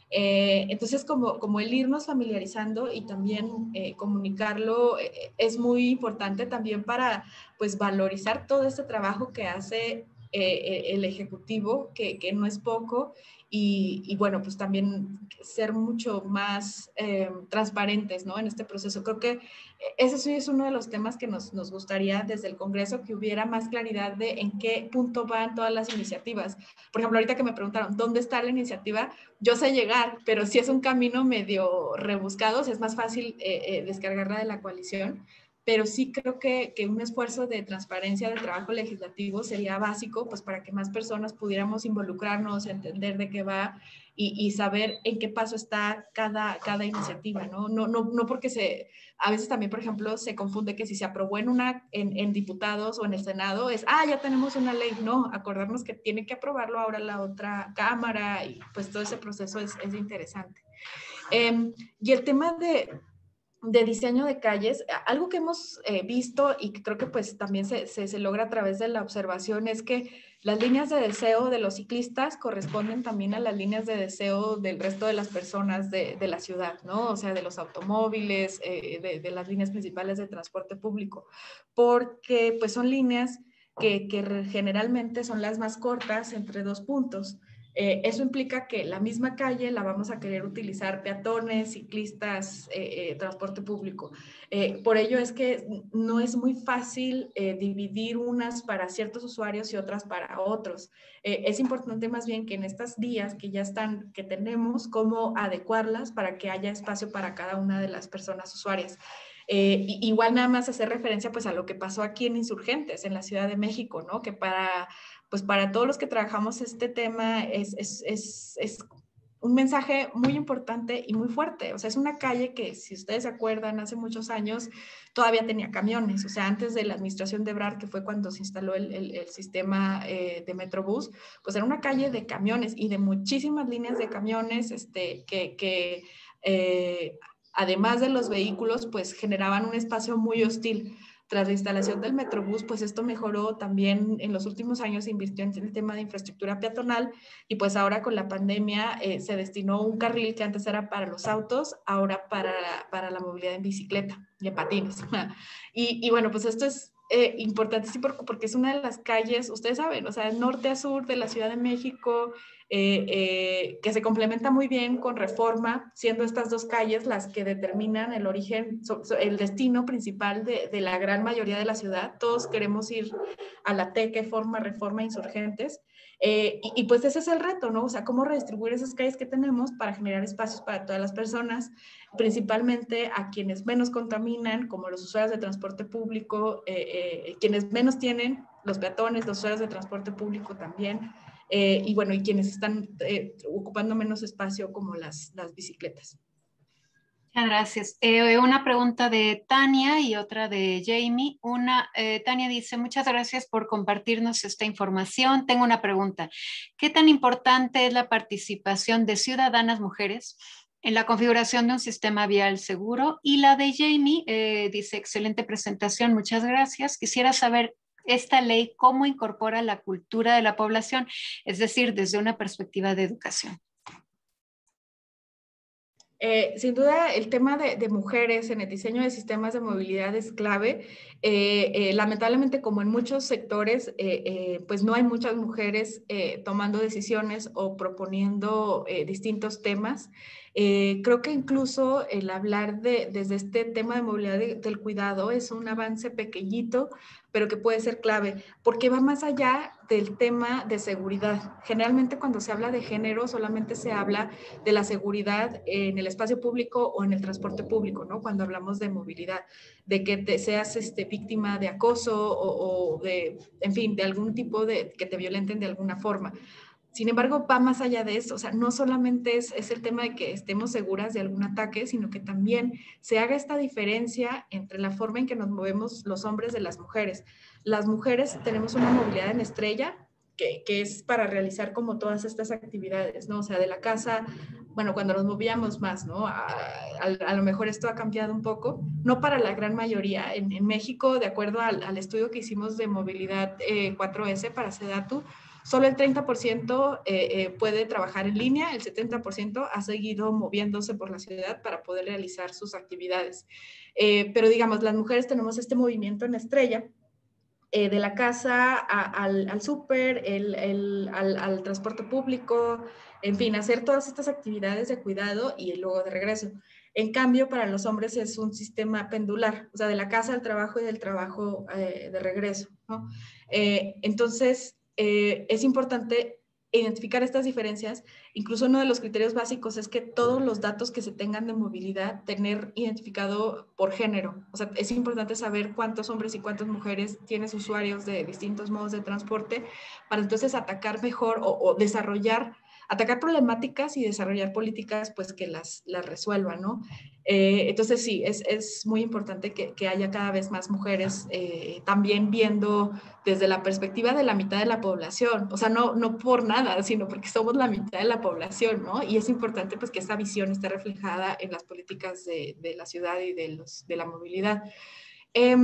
Eh, entonces, como, como el irnos familiarizando y también eh, comunicarlo eh, es muy importante también para, pues, valorizar todo este trabajo que hace eh, el Ejecutivo, que, que no es poco, y, y bueno, pues también ser mucho más eh, transparentes, ¿no? En este proceso. Creo que ese sí es uno de los temas que nos, nos gustaría desde el Congreso, que hubiera más claridad de en qué punto van todas las iniciativas. Por ejemplo, ahorita que me preguntaron, ¿dónde está la iniciativa? Yo sé llegar, pero si es un camino medio rebuscado, o sea, es más fácil eh, eh, descargarla de la coalición, pero sí creo que, que un esfuerzo de transparencia del trabajo legislativo sería básico, pues para que más personas pudiéramos involucrarnos, entender de qué va y, y saber en qué paso está cada, cada iniciativa, ¿no? No, no, no porque se, a veces también, por ejemplo, se confunde que si se aprobó en, una, en, en diputados o en el Senado es, ah, ya tenemos una ley. No, acordarnos que tiene que aprobarlo ahora la otra cámara y pues todo ese proceso es, es interesante. Eh, y el tema de, de diseño de calles, algo que hemos eh, visto y que creo que pues también se, se, se logra a través de la observación es que las líneas de deseo de los ciclistas corresponden también a las líneas de deseo del resto de las personas de, de la ciudad, ¿no? O sea, de los automóviles, eh, de, de las líneas principales de transporte público, porque pues son líneas que, que generalmente son las más cortas entre dos puntos. Eh, eso implica que la misma calle la vamos a querer utilizar peatones, ciclistas, eh, eh, transporte público. Eh, por ello es que no es muy fácil eh, dividir unas para ciertos usuarios y otras para otros. Eh, es importante más bien que en estas vías que ya están, que tenemos, cómo adecuarlas para que haya espacio para cada una de las personas usuarias. Eh, igual nada más hacer referencia pues a lo que pasó aquí en Insurgentes, en la Ciudad de México, ¿no? Que para pues para todos los que trabajamos este tema es, es, es, es un mensaje muy importante y muy fuerte. O sea, es una calle que, si ustedes se acuerdan, hace muchos años todavía tenía camiones. O sea, antes de la administración de Ebrard, que fue cuando se instaló el, el, el sistema eh, de Metrobús, pues era una calle de camiones y de muchísimas líneas de camiones este, que, que eh, además de los vehículos, pues generaban un espacio muy hostil. Tras la instalación del Metrobús, pues esto mejoró también. En los últimos años se invirtió en el tema de infraestructura peatonal y pues ahora con la pandemia eh, se destinó un carril que antes era para los autos, ahora para, para la movilidad en bicicleta y en patines. Y, y bueno, pues esto es eh, importantísimo porque es una de las calles, ustedes saben, o sea, norte a sur de la Ciudad de México, eh, eh, que se complementa muy bien con Reforma, siendo estas dos calles las que determinan el origen, so, so, el destino principal de, de la gran mayoría de la ciudad. Todos queremos ir a la T, que forma Reforma, Insurgentes, eh, y, y pues ese es el reto, ¿no? O sea, cómo redistribuir esas calles que tenemos para generar espacios para todas las personas, principalmente a quienes menos contaminan, como los usuarios de transporte público, eh, eh, quienes menos tienen, los peatones, los usuarios de transporte público también, eh, y bueno, y quienes están eh, ocupando menos espacio como las, las bicicletas. Muchas gracias. Eh, una pregunta de Tania y otra de Jamie. Una, eh, Tania dice, muchas gracias por compartirnos esta información. Tengo una pregunta. ¿Qué tan importante es la participación de ciudadanas mujeres en la configuración de un sistema vial seguro? Y la de Jamie eh, dice, excelente presentación, muchas gracias. Quisiera saber esta ley cómo incorpora la cultura de la población, es decir, desde una perspectiva de educación. Eh, sin duda, el tema de, de mujeres en el diseño de sistemas de movilidad es clave. Eh, eh, lamentablemente, como en muchos sectores, eh, eh, pues no hay muchas mujeres eh, tomando decisiones o proponiendo eh, distintos temas. Eh, creo que incluso el hablar de, desde este tema de movilidad de, del cuidado es un avance pequeñito, pero que puede ser clave, porque va más allá del tema de seguridad. Generalmente cuando se habla de género solamente se habla de la seguridad en el espacio público o en el transporte público, ¿no? Cuando hablamos de movilidad, de que te seas este, víctima de acoso o, o de, en fin, de algún tipo de, que te violenten de alguna forma. Sin embargo, va más allá de eso. O sea, no solamente es, es el tema de que estemos seguras de algún ataque, sino que también se haga esta diferencia entre la forma en que nos movemos los hombres de las mujeres. Las mujeres tenemos una movilidad en estrella, que, que es para realizar como todas estas actividades, ¿no? O sea, de la casa, bueno, cuando nos movíamos más, ¿no? A, a, a lo mejor esto ha cambiado un poco, no para la gran mayoría. En, en México, de acuerdo al, al estudio que hicimos de movilidad eh, cuatro ese para Sedatu, Solo el treinta por ciento eh, eh, puede trabajar en línea, el setenta por ciento ha seguido moviéndose por la ciudad para poder realizar sus actividades. Eh, pero digamos, las mujeres tenemos este movimiento en estrella, eh, de la casa a, al, al súper, el, el, al, al transporte público, en fin, hacer todas estas actividades de cuidado y luego de regreso. En cambio, para los hombres es un sistema pendular, o sea, de la casa al trabajo y del trabajo eh, de regreso, ¿no? Eh, entonces, eh, es importante identificar estas diferencias. Incluso uno de los criterios básicos es que todos los datos que se tengan de movilidad, tener identificado por género. O sea, es importante saber cuántos hombres y cuántas mujeres tienes usuarios de distintos modos de transporte para entonces atacar mejor o, o desarrollar, atacar problemáticas y desarrollar políticas pues que las, las resuelvan, ¿no? Eh, entonces sí, es, es muy importante que, que haya cada vez más mujeres eh, también viendo desde la perspectiva de la mitad de la población, o sea, no, no por nada, sino porque somos la mitad de la población, ¿no? Y es importante pues que esta visión esté reflejada en las políticas de, de la ciudad y de, los, de la movilidad. Eh,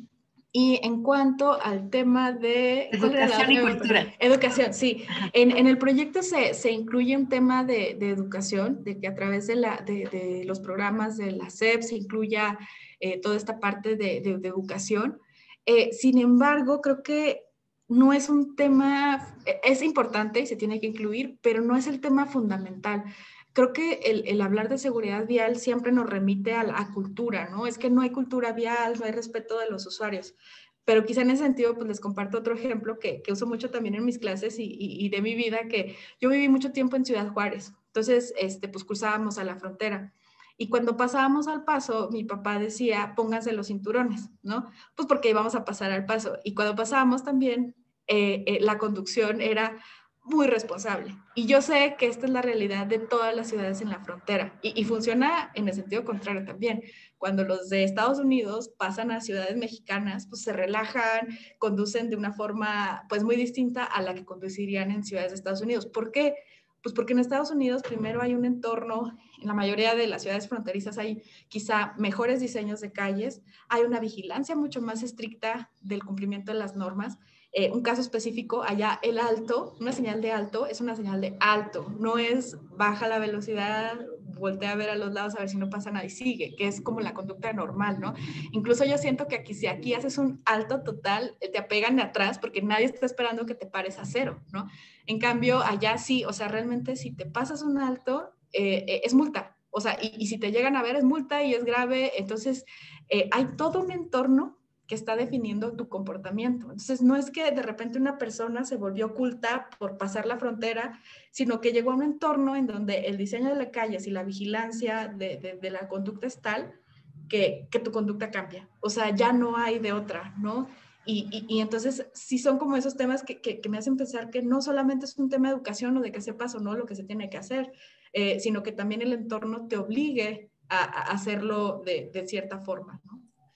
Y en cuanto al tema de... Educación y cultura. Educación, sí. En, en el proyecto se, se incluye un tema de, de educación, de que a través de, la, de, de los programas de la S E P se incluya eh, toda esta parte de, de, de educación. Eh, sin embargo, creo que no es un tema, es importante y se tiene que incluir, pero no es el tema fundamental. Creo que el, el hablar de seguridad vial siempre nos remite a la a cultura, ¿no? Es que no hay cultura vial, no hay respeto de los usuarios. Pero quizá en ese sentido, pues les comparto otro ejemplo que, que uso mucho también en mis clases y, y, y de mi vida, que yo viví mucho tiempo en Ciudad Juárez. Entonces, este, pues cruzábamos a la frontera. Y cuando pasábamos al paso, mi papá decía, pónganse los cinturones, ¿no? Pues porque íbamos a pasar al paso. Y cuando pasábamos también, eh, eh, la conducción era muy responsable. Y yo sé que esta es la realidad de todas las ciudades en la frontera. Y, y funciona en el sentido contrario también. Cuando los de Estados Unidos pasan a ciudades mexicanas, pues se relajan, conducen de una forma pues muy distinta a la que conducirían en ciudades de Estados Unidos. ¿Por qué? Pues porque en Estados Unidos primero hay un entorno, en la mayoría de las ciudades fronterizas hay quizá mejores diseños de calles, hay una vigilancia mucho más estricta del cumplimiento de las normas. Eh, un caso específico, allá el alto, una señal de alto es una señal de alto, no es baja la velocidad, voltea a ver a los lados a ver si no pasa nada y sigue, que es como la conducta normal, ¿no? Incluso yo siento que aquí, si aquí haces un alto total, te apegan de atrás porque nadie está esperando que te pares a cero, ¿no? En cambio, allá sí, o sea, realmente si te pasas un alto, eh, eh, es multa, o sea, y, y si te llegan a ver es multa y es grave, entonces eh, hay todo un entorno que está definiendo tu comportamiento. Entonces, no es que de repente una persona se volvió oculta por pasar la frontera, sino que llegó a un entorno en donde el diseño de las calles y la vigilancia de, de, de la conducta es tal que, que tu conducta cambia. O sea, ya no hay de otra, ¿no? Y, y, y entonces sí son como esos temas que, que, que me hacen pensar que no solamente es un tema de educación o de que sepas o no lo que se tiene que hacer, eh, sino que también el entorno te obligue a, a hacerlo de, de cierta forma, ¿no?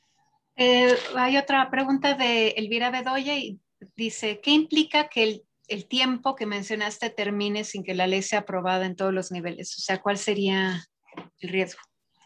Eh, hay otra pregunta de Elvira Bedoya y dice, ¿qué implica que el, el tiempo que mencionaste termine sin que la ley sea aprobada en todos los niveles? O sea, ¿cuál sería el riesgo?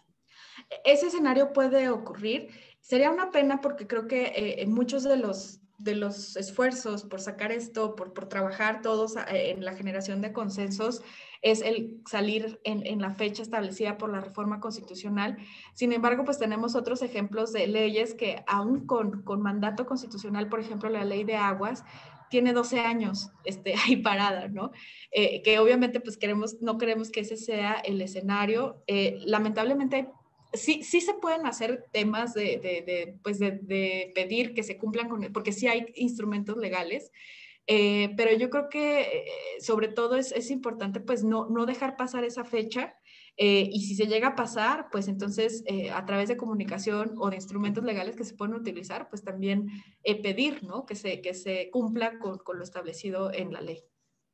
Ese escenario puede ocurrir. Sería una pena porque creo que eh, muchos de los, de los esfuerzos por sacar esto, por, por trabajar todos eh, en la generación de consensos, es el salir en, en la fecha establecida por la reforma constitucional. Sin embargo, pues tenemos otros ejemplos de leyes que aún con, con mandato constitucional, por ejemplo, la ley de aguas, tiene doce años este, ahí parada, ¿no? Eh, que obviamente pues queremos, no queremos que ese sea el escenario. Eh, lamentablemente hay Sí, sí se pueden hacer temas de, de, de, pues de, de pedir que se cumplan con, porque sí hay instrumentos legales, eh, pero yo creo que eh, sobre todo es, es importante pues no, no dejar pasar esa fecha, eh, y si se llega a pasar, pues entonces eh, a través de comunicación o de instrumentos legales que se pueden utilizar, pues también eh, pedir, ¿no? Que se, que se cumpla con, con lo establecido en la ley.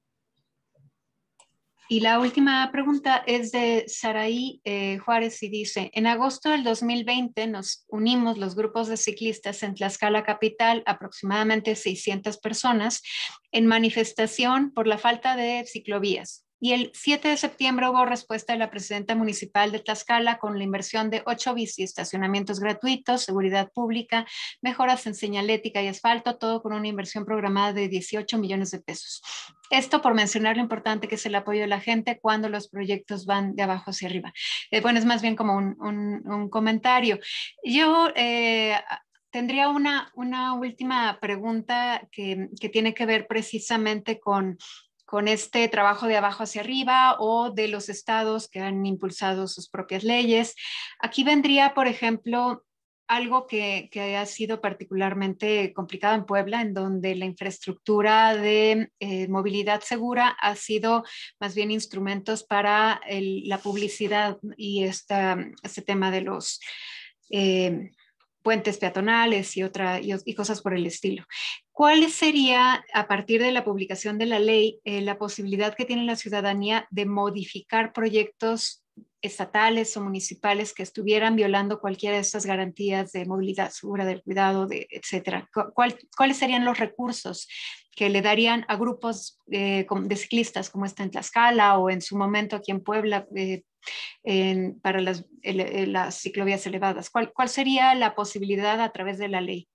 Y la última pregunta es de Saraí eh, Juárez y dice, en agosto del dos mil veinte nos unimos los grupos de ciclistas en Tlaxcala Capital, aproximadamente seiscientas personas, en manifestación por la falta de ciclovías Y el siete de septiembre hubo respuesta de la presidenta municipal de Tlaxcala con la inversión de ocho bici, estacionamientos gratuitos, seguridad pública, mejoras en señalética y asfalto, todo con una inversión programada de dieciocho millones de pesos. Esto por mencionar lo importante que es el apoyo de la gente cuando los proyectos van de abajo hacia arriba. Eh, bueno, es más bien como un, un, un comentario. Yo eh, tendría una, una última pregunta que, que tiene que ver precisamente con con este trabajo de abajo hacia arriba o de los estados que han impulsado sus propias leyes. Aquí vendría, por ejemplo, algo que, que ha sido particularmente complicado en Puebla, en donde la infraestructura de eh, movilidad segura ha sido más bien instrumentos para el, la publicidad y esta, este tema de los... Eh, puentes peatonales y, otra, y, y cosas por el estilo. ¿Cuál sería, a partir de la publicación de la ley, eh, la posibilidad que tiene la ciudadanía de modificar proyectos estatales o municipales que estuvieran violando cualquiera de estas garantías de movilidad segura, del cuidado, de, etcétera? ¿Cuál, ¿Cuáles serían los recursos que le darían a grupos eh, de ciclistas como está en Tlaxcala o en su momento aquí en Puebla eh, en, para las, el, las ciclovías elevadas? ¿Cuál, ¿Cuál sería la posibilidad a través de la ley?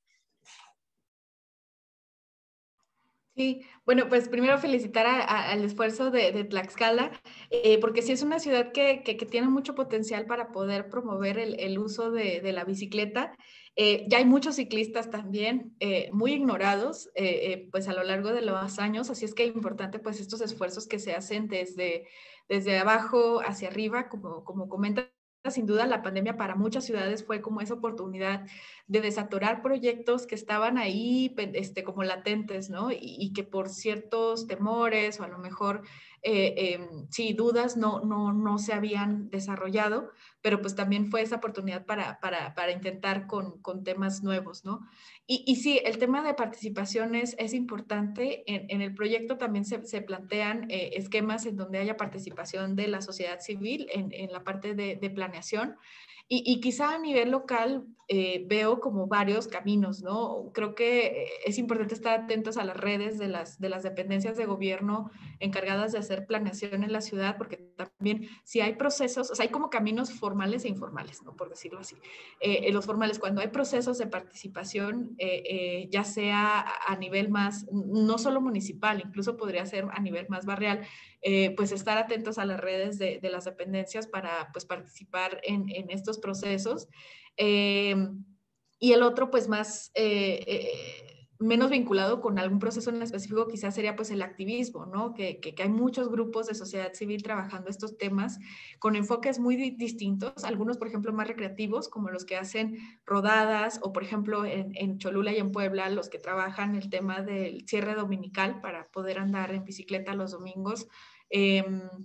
Sí, bueno, pues primero felicitar a, a, al esfuerzo de, de Tlaxcala, eh, porque sí es una ciudad que, que, que tiene mucho potencial para poder promover el, el uso de, de la bicicleta. Eh, ya hay muchos ciclistas también eh, muy ignorados, eh, eh, pues a lo largo de los años, así es que es importante pues estos esfuerzos que se hacen desde, desde abajo hacia arriba, como, como comenta. Sin duda, la pandemia para muchas ciudades fue como esa oportunidad de desatorar proyectos que estaban ahí este, como latentes, ¿no? Y, y que por ciertos temores o a lo mejor, eh, eh, sí, dudas no, no, no se habían desarrollado, pero pues también fue esa oportunidad para, para, para intentar con, con temas nuevos, ¿no? Y, y sí, el tema de participación es, es importante. En, en el proyecto también se, se plantean eh, esquemas en donde haya participación de la sociedad civil en, en la parte de, de planeación. Y, y, quizá a nivel local eh, veo como varios caminos, ¿no? Creo que es importante estar atentos a las redes de las, de las dependencias de gobierno encargadas de hacer planeación en la ciudad, porque también si hay procesos, o sea, hay como caminos formales e informales, ¿no? Por decirlo así. Eh, los formales, cuando hay procesos de participación, eh, eh, ya sea a nivel más, no solo municipal, incluso podría ser a nivel más barrial, eh, pues estar atentos a las redes de, de las dependencias para pues participar en, en estos procesos. Eh, y el otro, pues más, eh, eh, menos vinculado con algún proceso en específico, quizás sería pues el activismo, ¿no? Que, que, que hay muchos grupos de sociedad civil trabajando estos temas con enfoques muy di distintos, algunos, por ejemplo, más recreativos, como los que hacen rodadas, o por ejemplo, en, en Cholula y en Puebla, los que trabajan el tema del cierre dominical para poder andar en bicicleta los domingos, eh,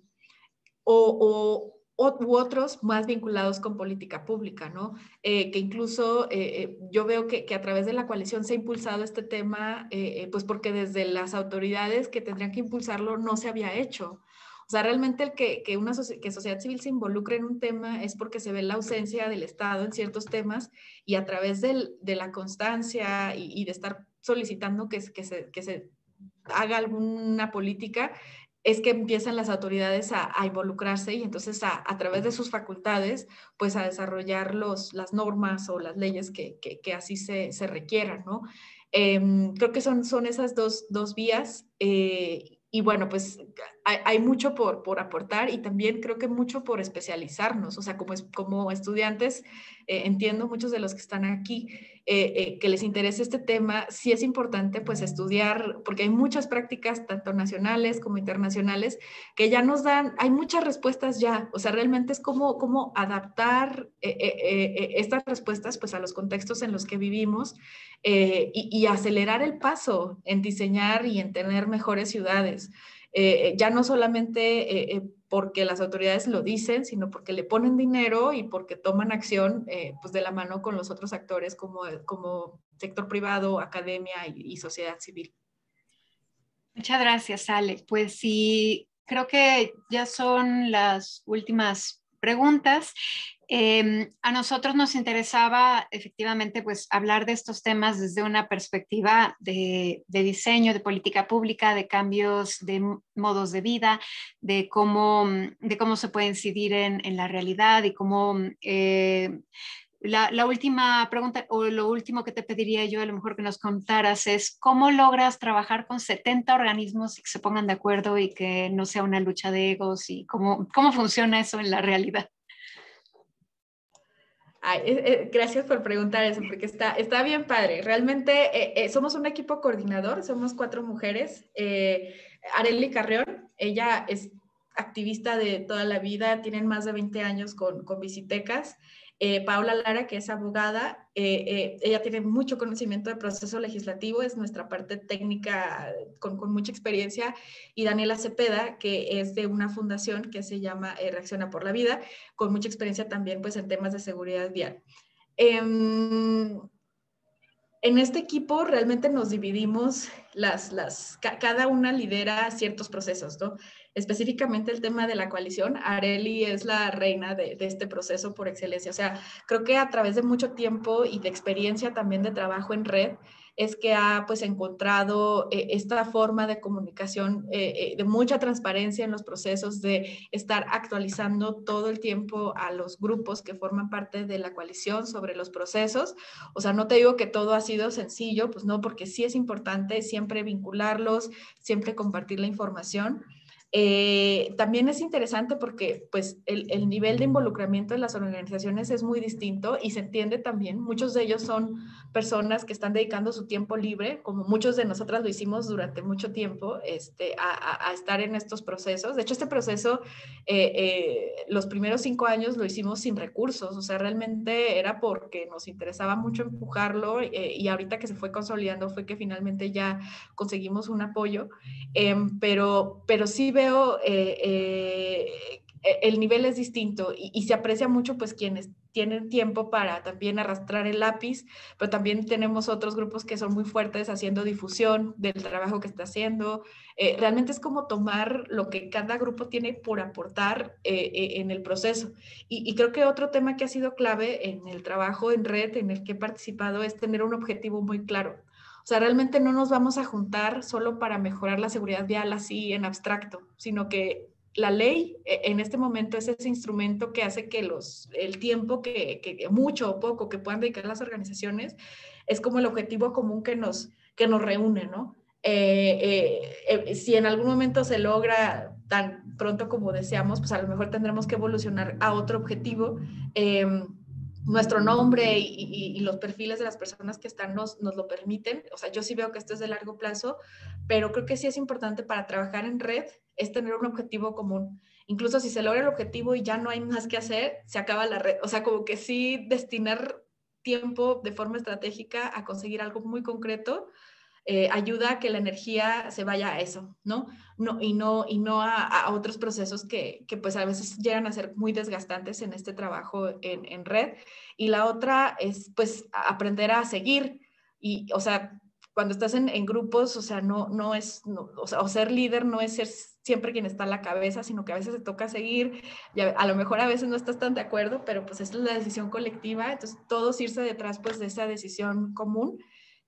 o, o, u otros más vinculados con política pública, ¿no? Eh, que incluso eh, yo veo que, que a través de la coalición se ha impulsado este tema, eh, pues porque desde las autoridades que tendrían que impulsarlo no se había hecho. O sea, realmente el que, que una que sociedad civil se involucre en un tema es porque se ve la ausencia del Estado en ciertos temas y a través del, de la constancia y, y de estar solicitando que, que, se, que se haga alguna política, es que empiezan las autoridades a, a involucrarse y entonces a, a, través de sus facultades, pues a desarrollar los, las normas o las leyes que, que, que así se, se requieran, ¿no? Eh, creo que son, son esas dos, dos vías. Eh, y bueno, pues hay, hay mucho por, por, aportar y también creo que mucho por especializarnos. O sea, como, es, como estudiantes, eh, entiendo muchos de los que están aquí, eh, eh, que les interese este tema, sí es importante pues estudiar, porque hay muchas prácticas, tanto nacionales como internacionales, que ya nos dan, hay muchas respuestas ya. O sea, realmente es como, como adaptar eh, eh, eh, estas respuestas pues a los contextos en los que vivimos eh, y, y acelerar el paso en diseñar y en tener mejores ciudades. Eh, ya no solamente eh, porque las autoridades lo dicen, sino porque le ponen dinero y porque toman acción eh, pues de la mano con los otros actores como, como sector privado, academia y, y sociedad civil. Muchas gracias, Ale. Pues sí, creo que ya son las últimas preguntas. Eh, a nosotros nos interesaba efectivamente pues hablar de estos temas desde una perspectiva de, de diseño, de política pública, de cambios de modos de vida, de cómo, de cómo se puede incidir en, en la realidad y cómo... Eh, La, la, última pregunta o lo último que te pediría yo a lo mejor que nos contaras es cómo logras trabajar con setenta organismos y que se pongan de acuerdo y que no sea una lucha de egos y cómo, cómo funciona eso en la realidad. Ay, eh, eh, gracias por preguntar eso, porque está, está bien padre. Realmente eh, eh, somos un equipo coordinador, somos cuatro mujeres. Eh, Arely Carrión, ella es activista de toda la vida, tienen más de veinte años con, con Visitecas. Eh, Paula Lara, que es abogada, eh, eh, ella tiene mucho conocimiento de proceso legislativo, es nuestra parte técnica con, con mucha experiencia, y Daniela Cepeda, que es de una fundación que se llama eh, Reacciona por la Vida, con mucha experiencia también pues, en temas de seguridad vial. Eh, en este equipo realmente nos dividimos, las, las, cada una lidera ciertos procesos, ¿no? Específicamente el tema de la coalición, Arely es la reina de, de este proceso por excelencia. O sea, creo que a través de mucho tiempo y de experiencia también de trabajo en red, es que ha pues encontrado eh, esta forma de comunicación, eh, eh, de mucha transparencia en los procesos, de estar actualizando todo el tiempo a los grupos que forman parte de la coalición sobre los procesos. O sea, no te digo que todo ha sido sencillo, pues no, porque sí es importante siempre vincularlos, siempre compartir la información. Eh, también es interesante porque pues el, el nivel de involucramiento en las organizaciones es muy distinto y se entiende también. Muchos de ellos son personas que están dedicando su tiempo libre, como muchos de nosotras lo hicimos durante mucho tiempo, este, a, a, a estar en estos procesos. De hecho, este proceso, eh, eh, los primeros cinco años lo hicimos sin recursos, o sea, realmente era porque nos interesaba mucho empujarlo eh, y ahorita que se fue consolidando fue que finalmente ya conseguimos un apoyo, eh, pero, pero sí veo eh, eh, el nivel es distinto y, y se aprecia mucho pues quienes tienen tiempo para también arrastrar el lápiz, pero también tenemos otros grupos que son muy fuertes haciendo difusión del trabajo que está haciendo. Eh, realmente es como tomar lo que cada grupo tiene por aportar eh, eh, en el proceso. Y, y creo que otro tema que ha sido clave en el trabajo en red en el que he participado es tener un objetivo muy claro. O sea, realmente no nos vamos a juntar solo para mejorar la seguridad vial así en abstracto, sino que la ley en este momento es ese instrumento que hace que los, el tiempo que, que mucho o poco que puedan dedicar las organizaciones es como el objetivo común que nos, que nos reúne, ¿no? Eh, eh, eh, si en algún momento se logra tan pronto como deseamos, pues a lo mejor tendremos que evolucionar a otro objetivo. Eh, nuestro nombre y, y, y los perfiles de las personas que están nos, nos lo permiten. O sea, yo sí veo que esto es de largo plazo, pero creo que sí es importante para trabajar en red es tener un objetivo común. Incluso si se logra el objetivo y ya no hay más que hacer, se acaba la red. O sea, como que sí destinar tiempo de forma estratégica a conseguir algo muy concreto eh, ayuda a que la energía se vaya a eso, ¿no? no y no, y no a, a otros procesos que, que pues a veces llegan a ser muy desgastantes en este trabajo en, en red. Y la otra es pues aprender a seguir y, o sea, cuando estás en, en grupos, o sea, no, no es, no, o sea, o ser líder no es ser siempre quien está a la cabeza, sino que a veces te toca seguir, y a, a lo mejor a veces no estás tan de acuerdo, pero pues esa es la decisión colectiva, entonces todos irse detrás pues de esa decisión común,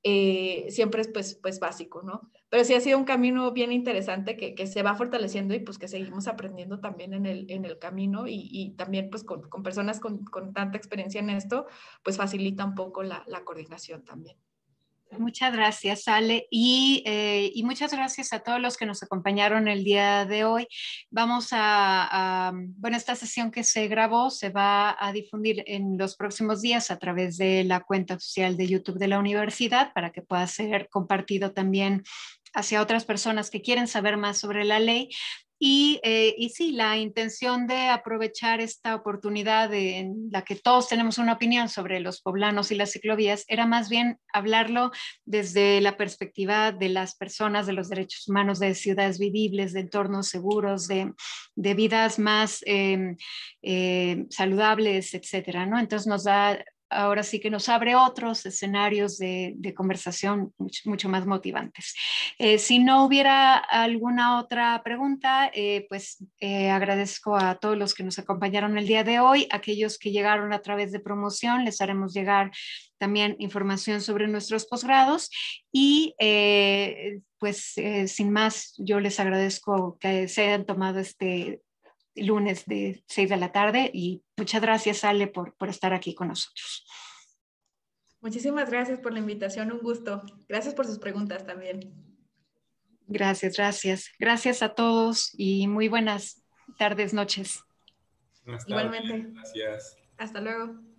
eh, siempre es pues, pues básico, ¿no? Pero sí ha sido un camino bien interesante que, que se va fortaleciendo y pues que seguimos aprendiendo también en el, en el camino y, y también pues con, con personas con, con tanta experiencia en esto, pues facilita un poco la, la coordinación también. Muchas gracias, Ale, y, eh, y muchas gracias a todos los que nos acompañaron el día de hoy. Vamos a, a, bueno, esta sesión que se grabó se va a difundir en los próximos días a través de la cuenta oficial de YouTube de la universidad para que pueda ser compartido también hacia otras personas que quieren saber más sobre la ley. Y, eh, y sí, la intención de aprovechar esta oportunidad de, en la que todos tenemos una opinión sobre los poblanos y las ciclovías era más bien hablarlo desde la perspectiva de las personas, de los derechos humanos, de ciudades vivibles, de entornos seguros, de, de vidas más eh, eh, saludables, etcétera, ¿no? Entonces nos da ahora sí que nos abre otros escenarios de, de conversación mucho, mucho más motivantes. Eh, si no hubiera alguna otra pregunta, eh, pues eh, agradezco a todos los que nos acompañaron el día de hoy, aquellos que llegaron a través de promoción, les haremos llegar también información sobre nuestros posgrados y eh, pues eh, sin más, yo les agradezco que se hayan tomado este lunes de seis de la tarde y muchas gracias, Ale, por, por estar aquí con nosotros. Muchísimas gracias por la invitación, un gusto. Gracias por sus preguntas también. Gracias, gracias. Gracias a todos y muy buenas tardes, noches. Buenas tardes. Igualmente. Gracias. Hasta luego.